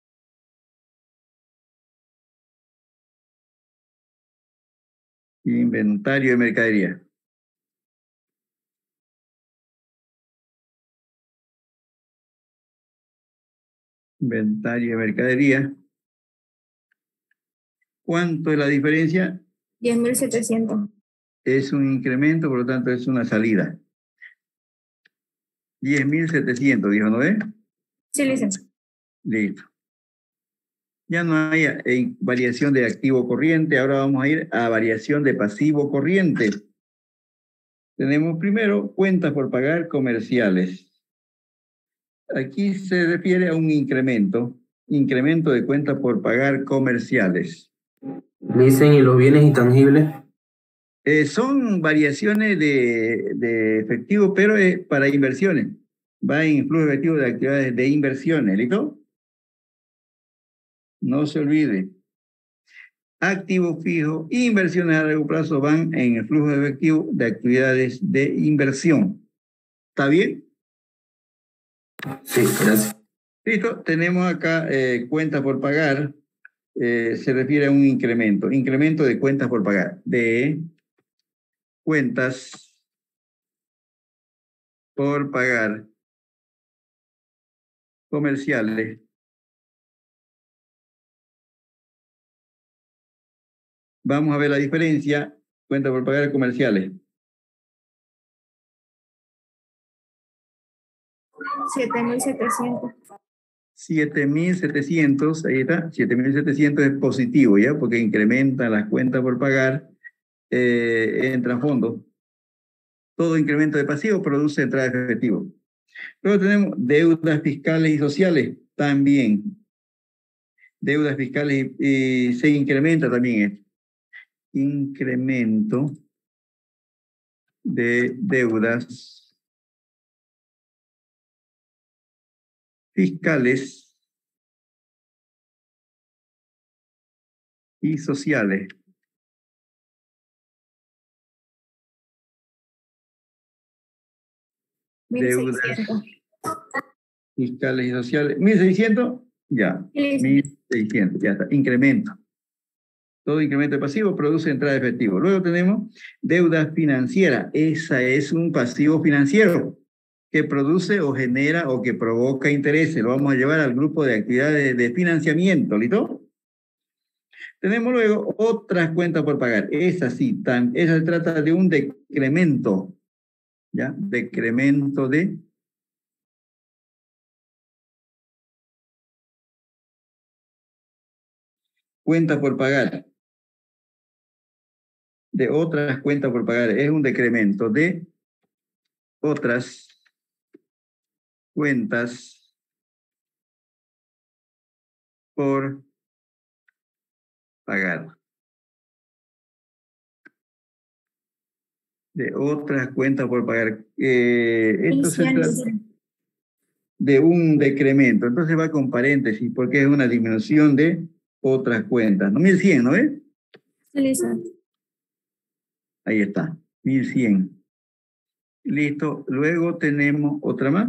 Inventario de mercadería. Inventario de mercadería. ¿Cuánto es la diferencia? 10.700. Es un incremento, por lo tanto es una salida. 10.700, dijo, ¿no es? Sí, dicen. Listo. Ya no hay variación de activo corriente, ahora vamos a ir a variación de pasivo corriente. Tenemos primero cuentas por pagar comerciales. Aquí se refiere a un incremento de cuentas por pagar comerciales. Dicen, ¿y los bienes intangibles? Son variaciones de efectivo, pero para inversiones. Va en flujo efectivo de actividades de inversiones, ¿listo? No se olvide. Activo fijo, inversiones a largo plazo van en el flujo efectivo de actividades de inversión. ¿Está bien? Sí, gracias. Listo, tenemos acá cuentas por pagar. Se refiere a un incremento de cuentas por pagar, de cuentas por pagar comerciales vamos a ver la diferencia, cuentas por pagar comerciales. 7.700. 7.700, ahí está, 7.700 es positivo, ¿ya? Porque incrementa las cuentas por pagar en trasfondo. Todo incremento de pasivo produce entrada de efectivo. Luego tenemos deudas fiscales y sociales, también. Deudas fiscales y se incrementa también esto. Incremento de deudas fiscales y sociales. Deudas 1.600. fiscales y sociales. 1.600, ya. Sí, licenciado. 1.600, ya está. Incremento. Todo incremento de pasivo produce entrada de efectivo. Luego tenemos deuda financiera. Esa es un pasivo financiero que produce o genera o que provoca intereses. Lo vamos a llevar al grupo de actividades de financiamiento. ¿Listo? Tenemos luego otras cuentas por pagar. Esa sí, esa se trata de un decremento. ¿Ya? Decremento de cuentas por pagar. De otras cuentas por pagar. Es un decremento de otras cuentas por pagar. De otras cuentas por pagar. Esto se trata de un decremento. Entonces va con paréntesis porque es una disminución de otras cuentas. ¿No? 1.100, ¿no es? Sí, licenciado. Ahí está, 1.100. Listo. Luego tenemos otra más.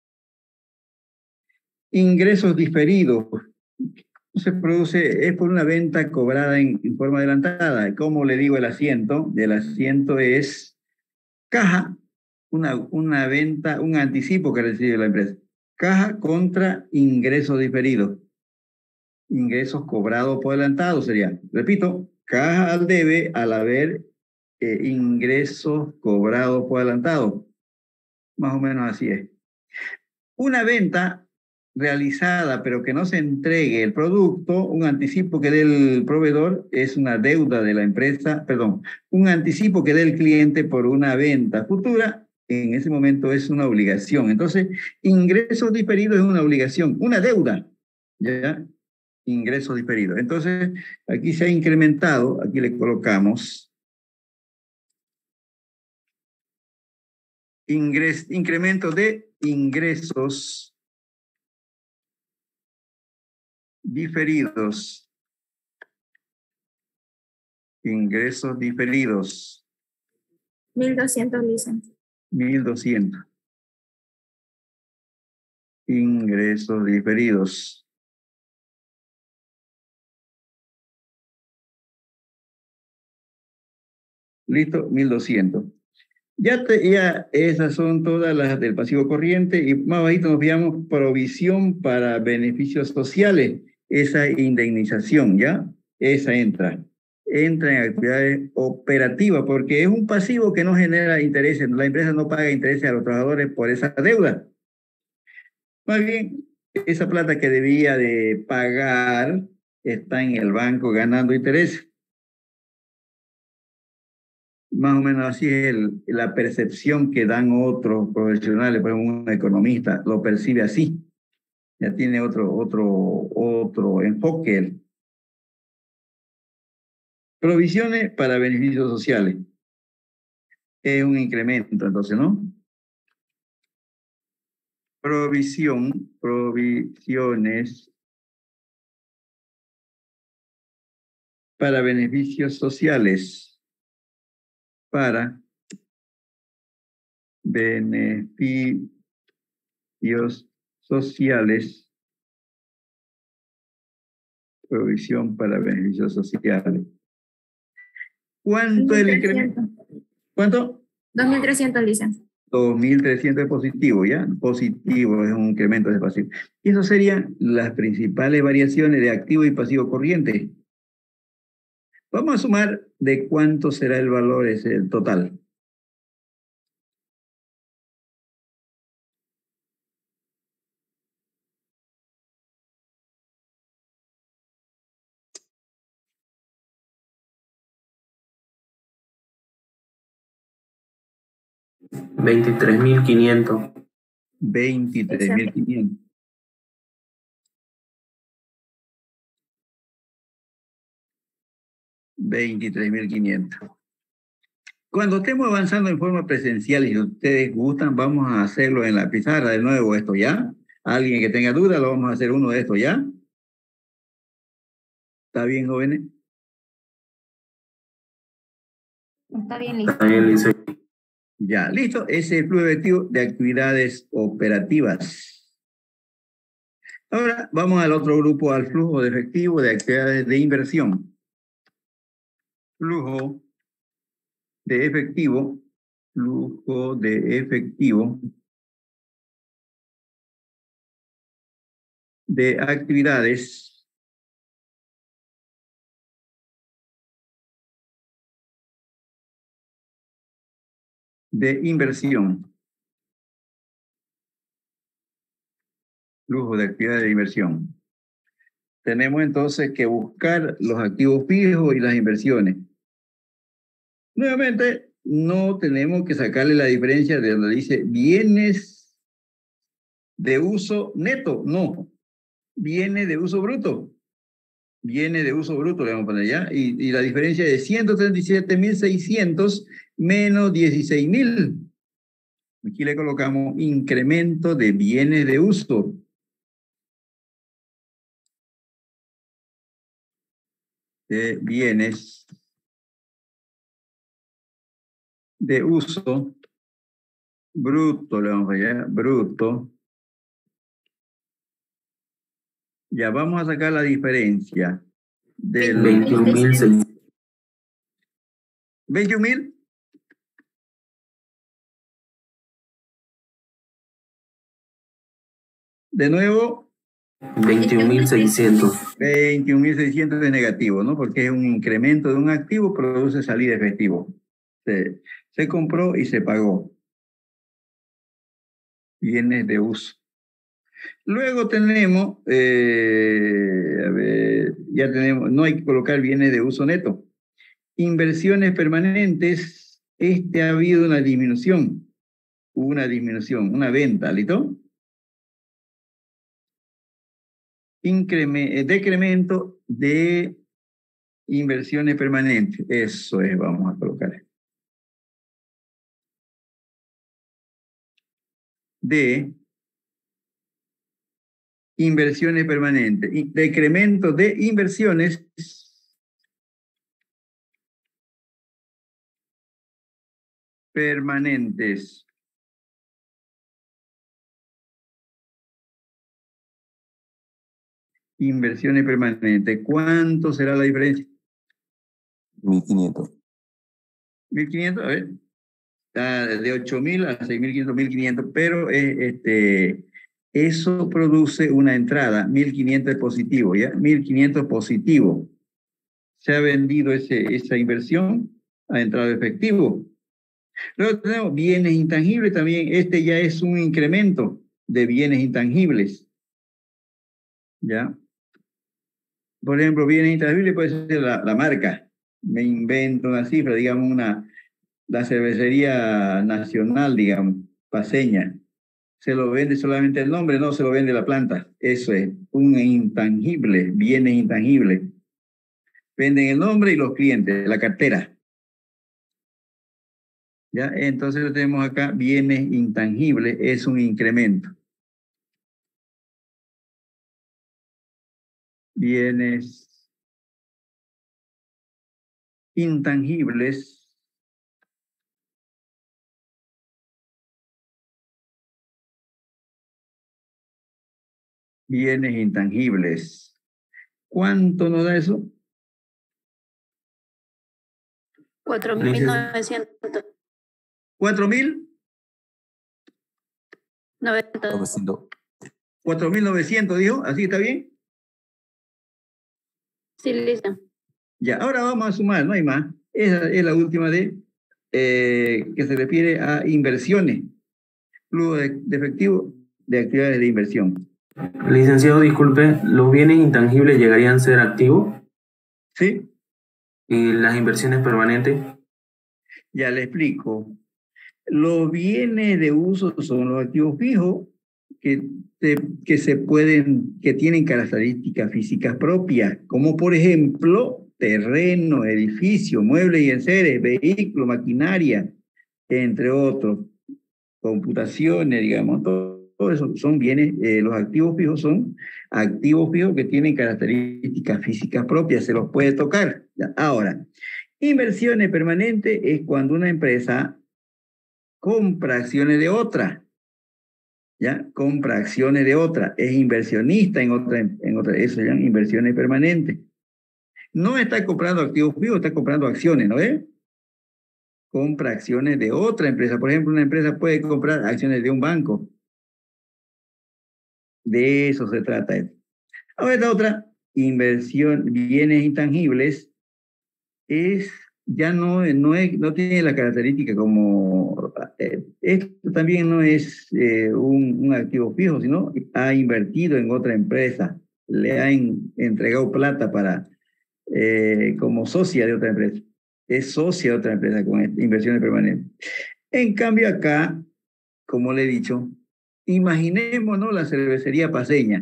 Ingresos diferidos. Se produce, es por una venta cobrada en forma adelantada. ¿Cómo le digo el asiento? El asiento es caja, una venta, un anticipo que recibe la empresa. Caja contra ingresos diferidos. Ingresos cobrados por adelantado sería. Repito, caja al debe al haber ingresos cobrados por adelantado. Más o menos así es. Una venta realizada pero que no se entregue el producto, un anticipo que dé el proveedor es una deuda de la empresa, perdón, un anticipo que dé el cliente por una venta futura, en ese momento es una obligación. Entonces, ingresos diferidos es una obligación, una deuda, ¿ya? Ingresos diferidos. Entonces, aquí se ha incrementado, aquí le colocamos incremento de ingresos diferidos. Ingresos diferidos. 1.200, licenciado. 1.200. Ingresos diferidos. Listo, 1.200. Ya esas son todas las del pasivo corriente y más bajito nos veamos provisión para beneficios sociales. Esa indemnización, ¿ya? Esa entra en actividades operativas porque es un pasivo que no genera intereses. La empresa no paga intereses a los trabajadores por esa deuda. Más bien, esa plata que debía de pagar está en el banco ganando intereses. Más o menos así es la percepción que dan otros profesionales, por ejemplo, un economista lo percibe así. Ya tiene otro enfoque. Provisiones para beneficios sociales. Es un incremento, entonces, ¿no? Provisiones para beneficios sociales. Para beneficios sociales, provisión para beneficios sociales. ¿Cuánto es el incremento? 2.300. ¿Cuánto? 2.300 licencias. 2.300 es positivo, ¿ya? Positivo es un incremento de pasivo. Y eso serían las principales variaciones de activo y pasivo corriente. Vamos a sumar de cuánto será el valor, ese el total. $23.500. 23.500. $23.500. Cuando estemos avanzando en forma presencial y ustedes gustan, vamos a hacerlo en la pizarra de nuevo esto, ¿ya? Alguien que tenga duda, lo vamos a hacer uno de estos, ¿ya? ¿Está bien, jóvenes? Está bien listo. Está bien, Lice. Ya, listo. Ese es el flujo efectivo de actividades operativas. Ahora vamos al otro grupo, al flujo de efectivo de actividades de inversión. Flujo de efectivo de actividades de inversión. Flujo de actividades de inversión. Tenemos entonces que buscar los activos fijos y las inversiones. Nuevamente, no tenemos que sacarle la diferencia de donde dice bienes de uso neto, no, bienes de uso bruto. Bienes de uso bruto le vamos a poner ya, y la diferencia de 137.600 menos 16.000. Aquí le colocamos incremento de bienes de uso. De bienes de uso bruto, le vamos a llamar bruto. Ya vamos a sacar la diferencia del 21.600. 21.000. De nuevo, 21.600. 21.600 es negativo, ¿no? Porque es un incremento de un activo, produce salida de efectivo. Se compró y se pagó. Bienes de uso. Luego tenemos, a ver, ya tenemos, no hay que colocar bienes de uso neto. Inversiones permanentes, ha habido una disminución, una venta, ¿listo? Decremento de inversiones permanentes, eso es, vamos a colocar. De inversiones permanentes, decremento de inversiones permanentes. Inversiones permanentes. ¿Cuánto será la diferencia? 1.500. 1.500, a ver. Está de 8.000 a 6.500, 1.500, pero eso produce una entrada, 1.500 es positivo, ¿ya? 1.500 positivo. Se ha vendido esa inversión, ha entrado efectivo. Luego tenemos bienes intangibles también. Ya es un incremento de bienes intangibles. ¿Ya? Por ejemplo, bienes intangibles puede ser la marca. Me invento una cifra, digamos, la cervecería nacional, digamos, paceña. Se lo vende solamente el nombre, no se lo vende la planta. Eso es un intangible, bienes intangibles. Venden el nombre y los clientes, la cartera. ¿Ya? Entonces tenemos acá bienes intangibles, es un incremento. Bienes intangibles Bienes intangibles. ¿Cuánto nos da eso? 4.900. 4.000. 900. 4.900, dijo. ¿Así está bien? Sí, listo. Ya, ahora vamos a sumar, no hay más. Esa es la última que se refiere a inversiones. Flujo de efectivo de actividades de inversión. Licenciado, disculpe, ¿los bienes intangibles llegarían a ser activos? ¿Sí? ¿Y las inversiones permanentes? Ya le explico. Los bienes de uso son los activos fijos que tienen características físicas propias, como por ejemplo terreno, edificio, muebles y enseres, vehículos, maquinaria, entre otros, computaciones, digamos, todo eso son bienes, los activos fijos son activos fijos que tienen características físicas propias, se los puede tocar. Ahora, inversiones permanentes es cuando una empresa compra acciones de otra, ¿ya? Compra acciones de otra, es inversionista en otra, eso se llaman inversiones permanentes. No está comprando activos fijos, está comprando acciones, ¿no ves? Compra acciones de otra empresa. Por ejemplo, una empresa puede comprar acciones de un banco. De eso se trata. Ahora esta otra, inversión, bienes intangibles, no tiene la característica como, esto también no es un activo fijo, sino ha invertido en otra empresa, le ha entregado plata como socia de otra empresa, es socia de otra empresa con inversiones permanentes. En cambio acá, como le he dicho, imaginémonos la cervecería Paceña,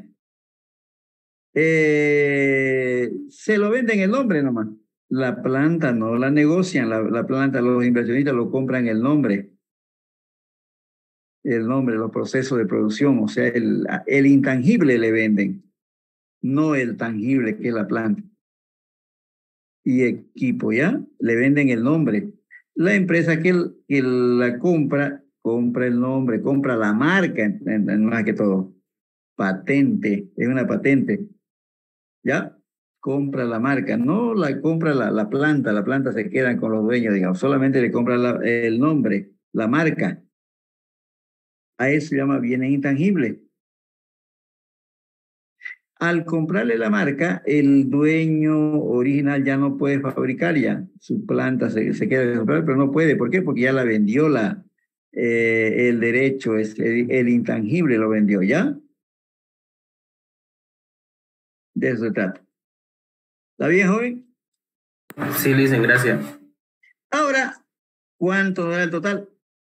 se lo venden el nombre nomás. La planta no la negocian, la planta los inversionistas lo compran el nombre, los procesos de producción, o sea, el intangible le venden, no el tangible que es la planta. Y equipo, ¿ya? Le venden el nombre. La empresa que la compra el nombre, compra la marca, más que todo. Patente, es una patente, ¿ya? Compra la marca, no la compra la planta se quedan con los dueños, digamos, solamente le compra el nombre, la marca. A eso se llama bienes intangibles. Al comprarle la marca, el dueño original ya no puede fabricar ya, su planta se queda de comprar, pero no puede. ¿Por qué? Porque ya la vendió el derecho, el intangible lo vendió, ¿ya? De eso se trata. ¿Está bien, joven? Sí, Licen, gracias. Ahora, ¿cuánto da el total?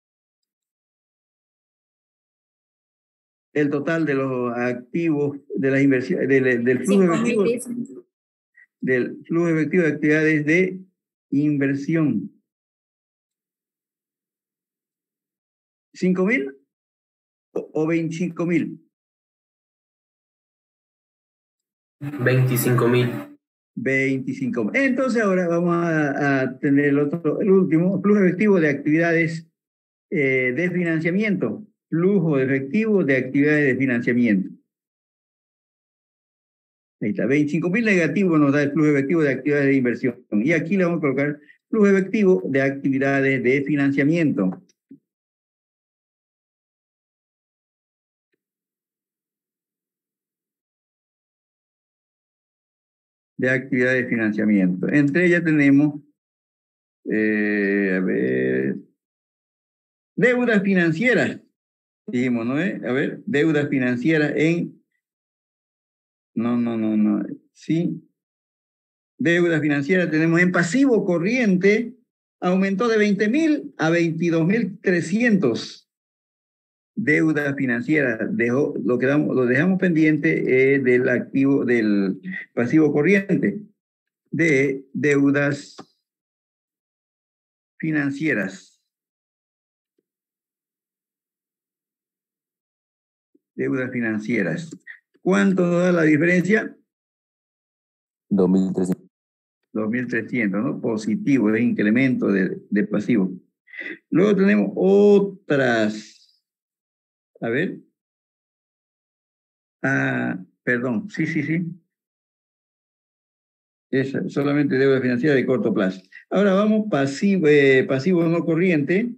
El total de los activos, de las inversiones, del flujo efectivo, del flujo efectivo de actividades de inversión. ¿5.000 o 25.000? 25.000. 25. Entonces ahora vamos a tener el último, flujo efectivo de actividades de financiamiento. Flujo efectivo de actividades de financiamiento. Ahí está, 25.000 negativo nos da el flujo efectivo de actividades de inversión. Y aquí le vamos a colocar flujo efectivo de actividades de financiamiento. De actividades de financiamiento. Entre ellas tenemos, a ver, deudas financieras. Dijimos, ¿no? A ver, deudas financieras no. Sí. Deudas financieras tenemos en pasivo corriente, aumentó de 20.000 a 22.300. Deudas financieras, lo dejamos pendiente del activo, del pasivo corriente, de deudas financieras. Deudas financieras. ¿Cuánto nos da la diferencia? 2.300. 2.300, ¿no? Positivo, es incremento de pasivo. Luego tenemos otras. A ver. Ah, perdón, sí. Es solamente deuda financiera de corto plazo. Ahora vamos pasivo no corriente.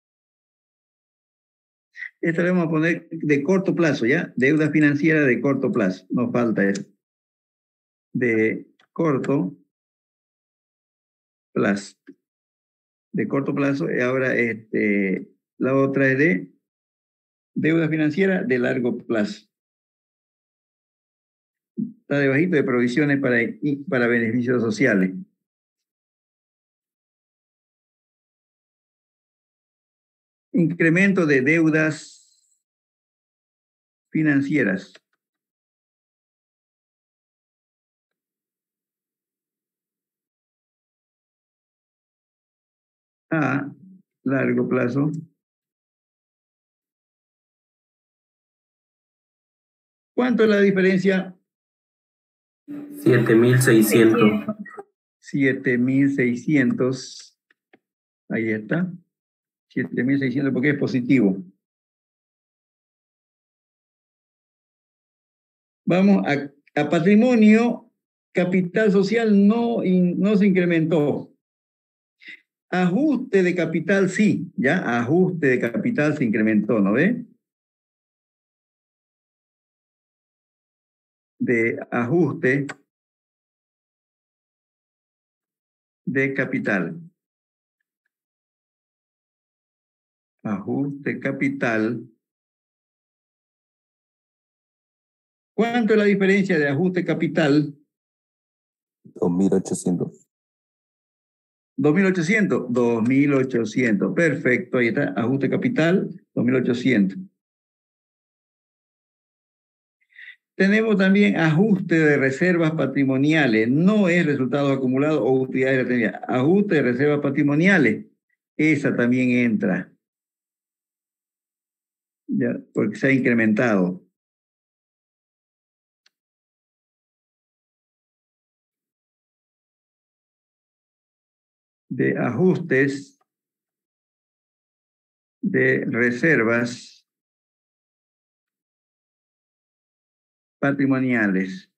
Esta le vamos a poner de corto plazo, ¿ya? Deuda financiera de corto plazo. Nos falta eso. De corto plazo. De corto plazo. Y ahora la otra es de deuda financiera de largo plazo. Está debajito de provisiones para beneficios sociales. Incremento de deudas financieras. A largo plazo. ¿Cuánto es la diferencia? 7.600. 7.600. Ahí está. 7.600 porque es positivo. Vamos a patrimonio. Capital social no se incrementó. Ajuste de capital sí, ¿ya? Ajuste de capital se incrementó, ¿no ve? De ajuste de capital. Ajuste capital. ¿Cuánto es la diferencia de ajuste capital? 2.800. 2.800. 2.800. Perfecto, ahí está. Ajuste capital, 2.800. Tenemos también ajuste de reservas patrimoniales. No es resultado acumulado o utilidades retenidas. Ajuste de reservas patrimoniales. Esa también entra. Ya, porque se ha incrementado. De ajustes de reservas patrimoniales.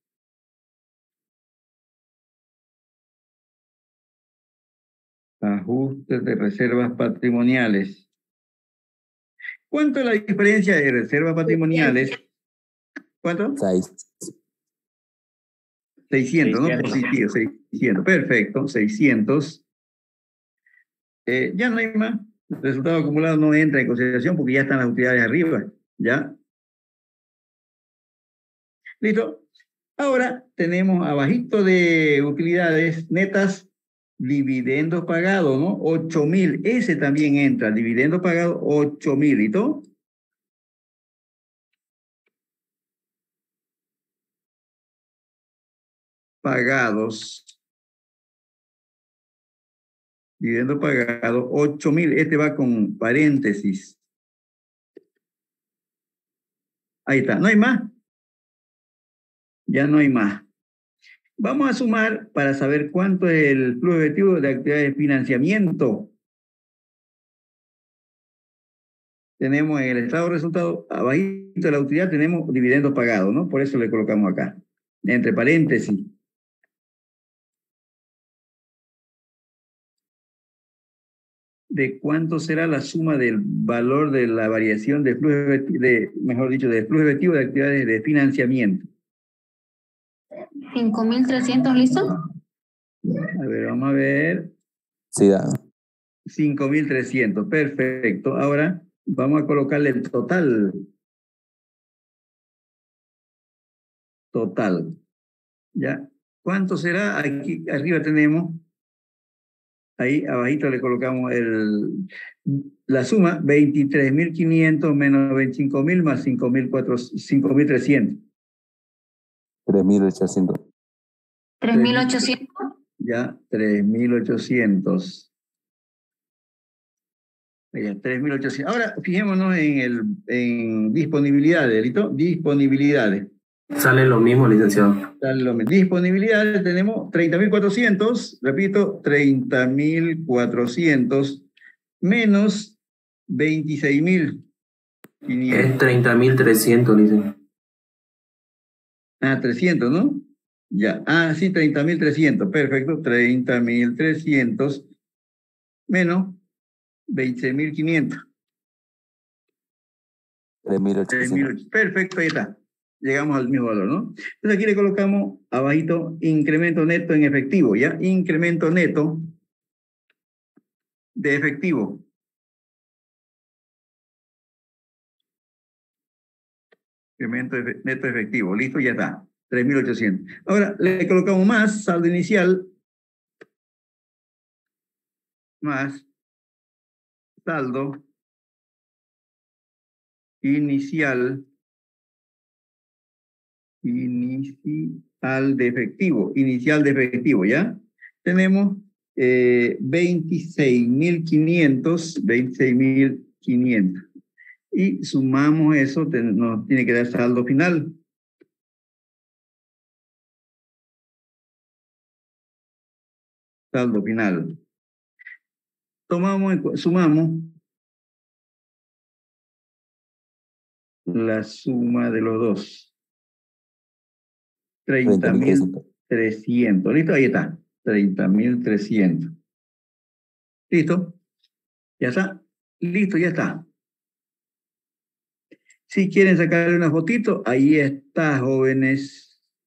Ajustes de reservas patrimoniales. ¿Cuánto es la diferencia de reservas patrimoniales? ¿Cuánto? 600, ¿no? Positivo, 600. Perfecto, 600. Ya no hay más. El resultado acumulado no entra en consideración porque ya están las utilidades arriba. ¿Ya? ¿Listo? Ahora tenemos abajito de utilidades netas, dividendos pagados, ¿no? 8.000. Ese también entra. Dividendo pagado, 8.000. ¿Listo? Pagados. Dividendo pagado, 8.000. Este va con paréntesis. Ahí está. ¿No hay más? Ya no hay más. Vamos a sumar para saber cuánto es el flujo efectivo de actividades de financiamiento. Tenemos en el estado de resultados, abajito de la utilidad, tenemos dividendos pagados, ¿no? Por eso le colocamos acá, entre paréntesis. ¿De cuánto será la suma del valor de la variación de flujo mejor dicho, del flujo efectivo de actividades de financiamiento? 5.300, ¿listo? A ver, vamos a ver. Sí, da. 5.300, perfecto. Ahora vamos a colocarle el total. Total. ¿Ya? ¿Cuánto será? Aquí arriba tenemos. Ahí abajito le colocamos la suma, 23.500 menos 25.000 más 5.300. 3.800. 3.800. Ya, 3.800. Ya, 3.800. Ahora, fijémonos en disponibilidades, ¿listo? Disponibilidades. Sale lo mismo, licenciado. Disponibilidades tenemos 30.400, repito, 30.400 menos 26.500. Es 30.300, licenciado. Ah, 300, ¿no? Ya. Ah, sí, 30.300. Perfecto. 30.300 menos 20.500. 3.800. 3.800. Perfecto, ahí está. Llegamos al mismo valor, ¿no? Entonces aquí le colocamos abajito incremento neto en efectivo, ¿ya? Incremento neto de efectivo. Incremento neto efectivo. Listo, ya está. 3.800. Ahora le colocamos más saldo inicial, más saldo inicial de efectivo, ¿ya? Tenemos 26.500. Y sumamos eso, nos tiene que dar saldo final. Saldo final. Sumamos la suma de los dos. 30.300. ¿Listo? Ahí está. 30.300. ¿Listo? ¿Ya está? Listo, ya está. Si quieren sacarle una fotito, ahí está, jóvenes.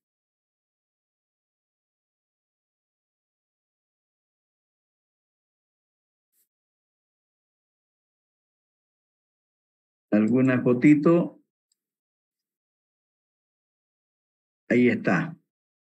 ¿Alguna fotito? Ahí está.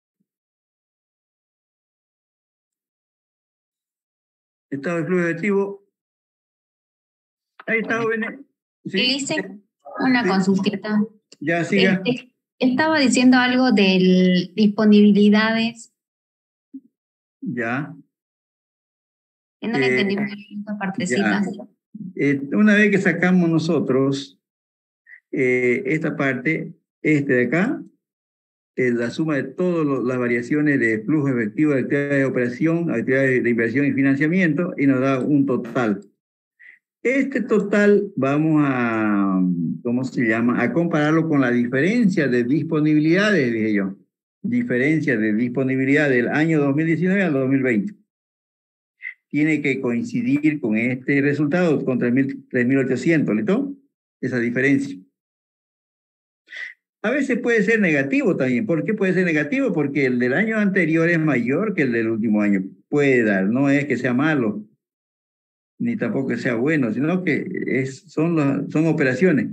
Estado de flujo efectivo. Ahí está, jóvenes. Sí. Dice una consultita. Ya, siga. Estaba diciendo algo de disponibilidades. Ya. Que no le entendí bien esta partecita. Una vez que sacamos nosotros esta parte, de acá, la suma de todas las variaciones de flujo efectivo de actividades de operación, actividades de inversión y financiamiento, y nos da un total. Este total vamos a, ¿cómo se llama? A compararlo con la diferencia de disponibilidades, dije yo. Diferencia de disponibilidad del año 2019 al 2020. Tiene que coincidir con este resultado, con 3.800, ¿listo? Esa diferencia. A veces puede ser negativo también. ¿Por qué puede ser negativo? Porque el del año anterior es mayor que el del último año. Puede dar, no es que sea malo, ni tampoco que sea bueno, sino que son operaciones.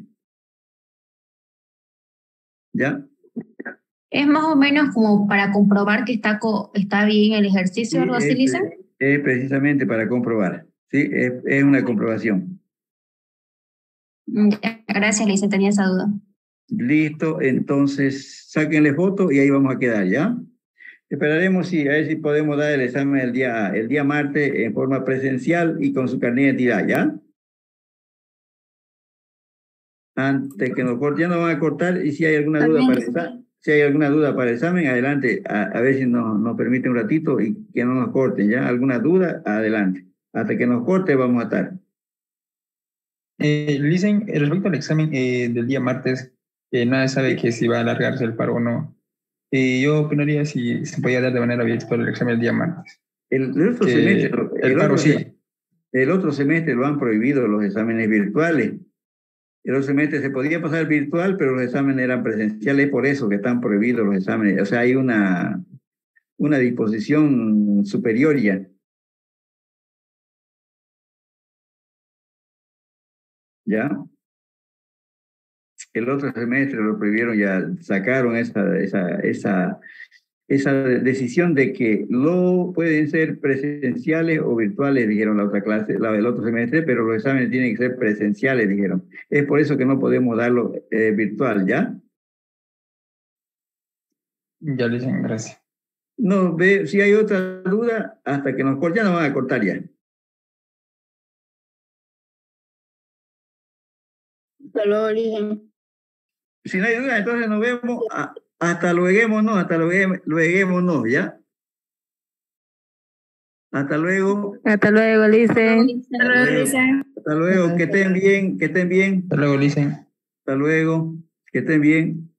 ¿Ya? Es más o menos como para comprobar que está bien el ejercicio, algo así, Lisa. Es precisamente para comprobar. Sí, es una comprobación. Gracias, Lisa, tenía esa duda. Listo, entonces sáquenle foto y ahí vamos a quedar, ¿ya? Esperaremos a ver si podemos dar el examen el día martes en forma presencial y con su carnet de identidad, ¿ya? Antes que nos corten, ya nos van a cortar, y si hay alguna duda para el examen, adelante, a ver si nos permite un ratito y que no nos corten, ¿ya? Alguna duda, adelante. Hasta que nos corte vamos a estar. Dicen, respecto al examen del día martes, nadie sabe que si va a alargarse el paro o no. Yo opinaría si se podía dar de manera virtual el examen el día martes. El otro semestre, sí. El otro semestre lo han prohibido los exámenes virtuales. El otro semestre se podía pasar virtual, pero los exámenes eran presenciales, por eso que están prohibidos los exámenes. O sea, hay una disposición superior ya. ¿Ya? El otro semestre lo prohibieron, ya sacaron esa decisión de que pueden ser presenciales o virtuales, dijeron la otra clase, el otro semestre, pero los exámenes tienen que ser presenciales, dijeron. Es por eso que no podemos darlo virtual, ¿ya? Ya le dicen, gracias. No, si hay otra duda, hasta que nos corten, ya nos van a cortar ya. Hasta luego, Lisa. Si no hay duda, entonces nos vemos. Hasta luego, ¿no? Hasta luego, ¿no? ¿Ya? Hasta luego. Hasta luego, Licen. Hasta luego, Lisa. Hasta luego, que estén bien, que estén bien. Hasta luego, Licen. Hasta luego, que estén bien.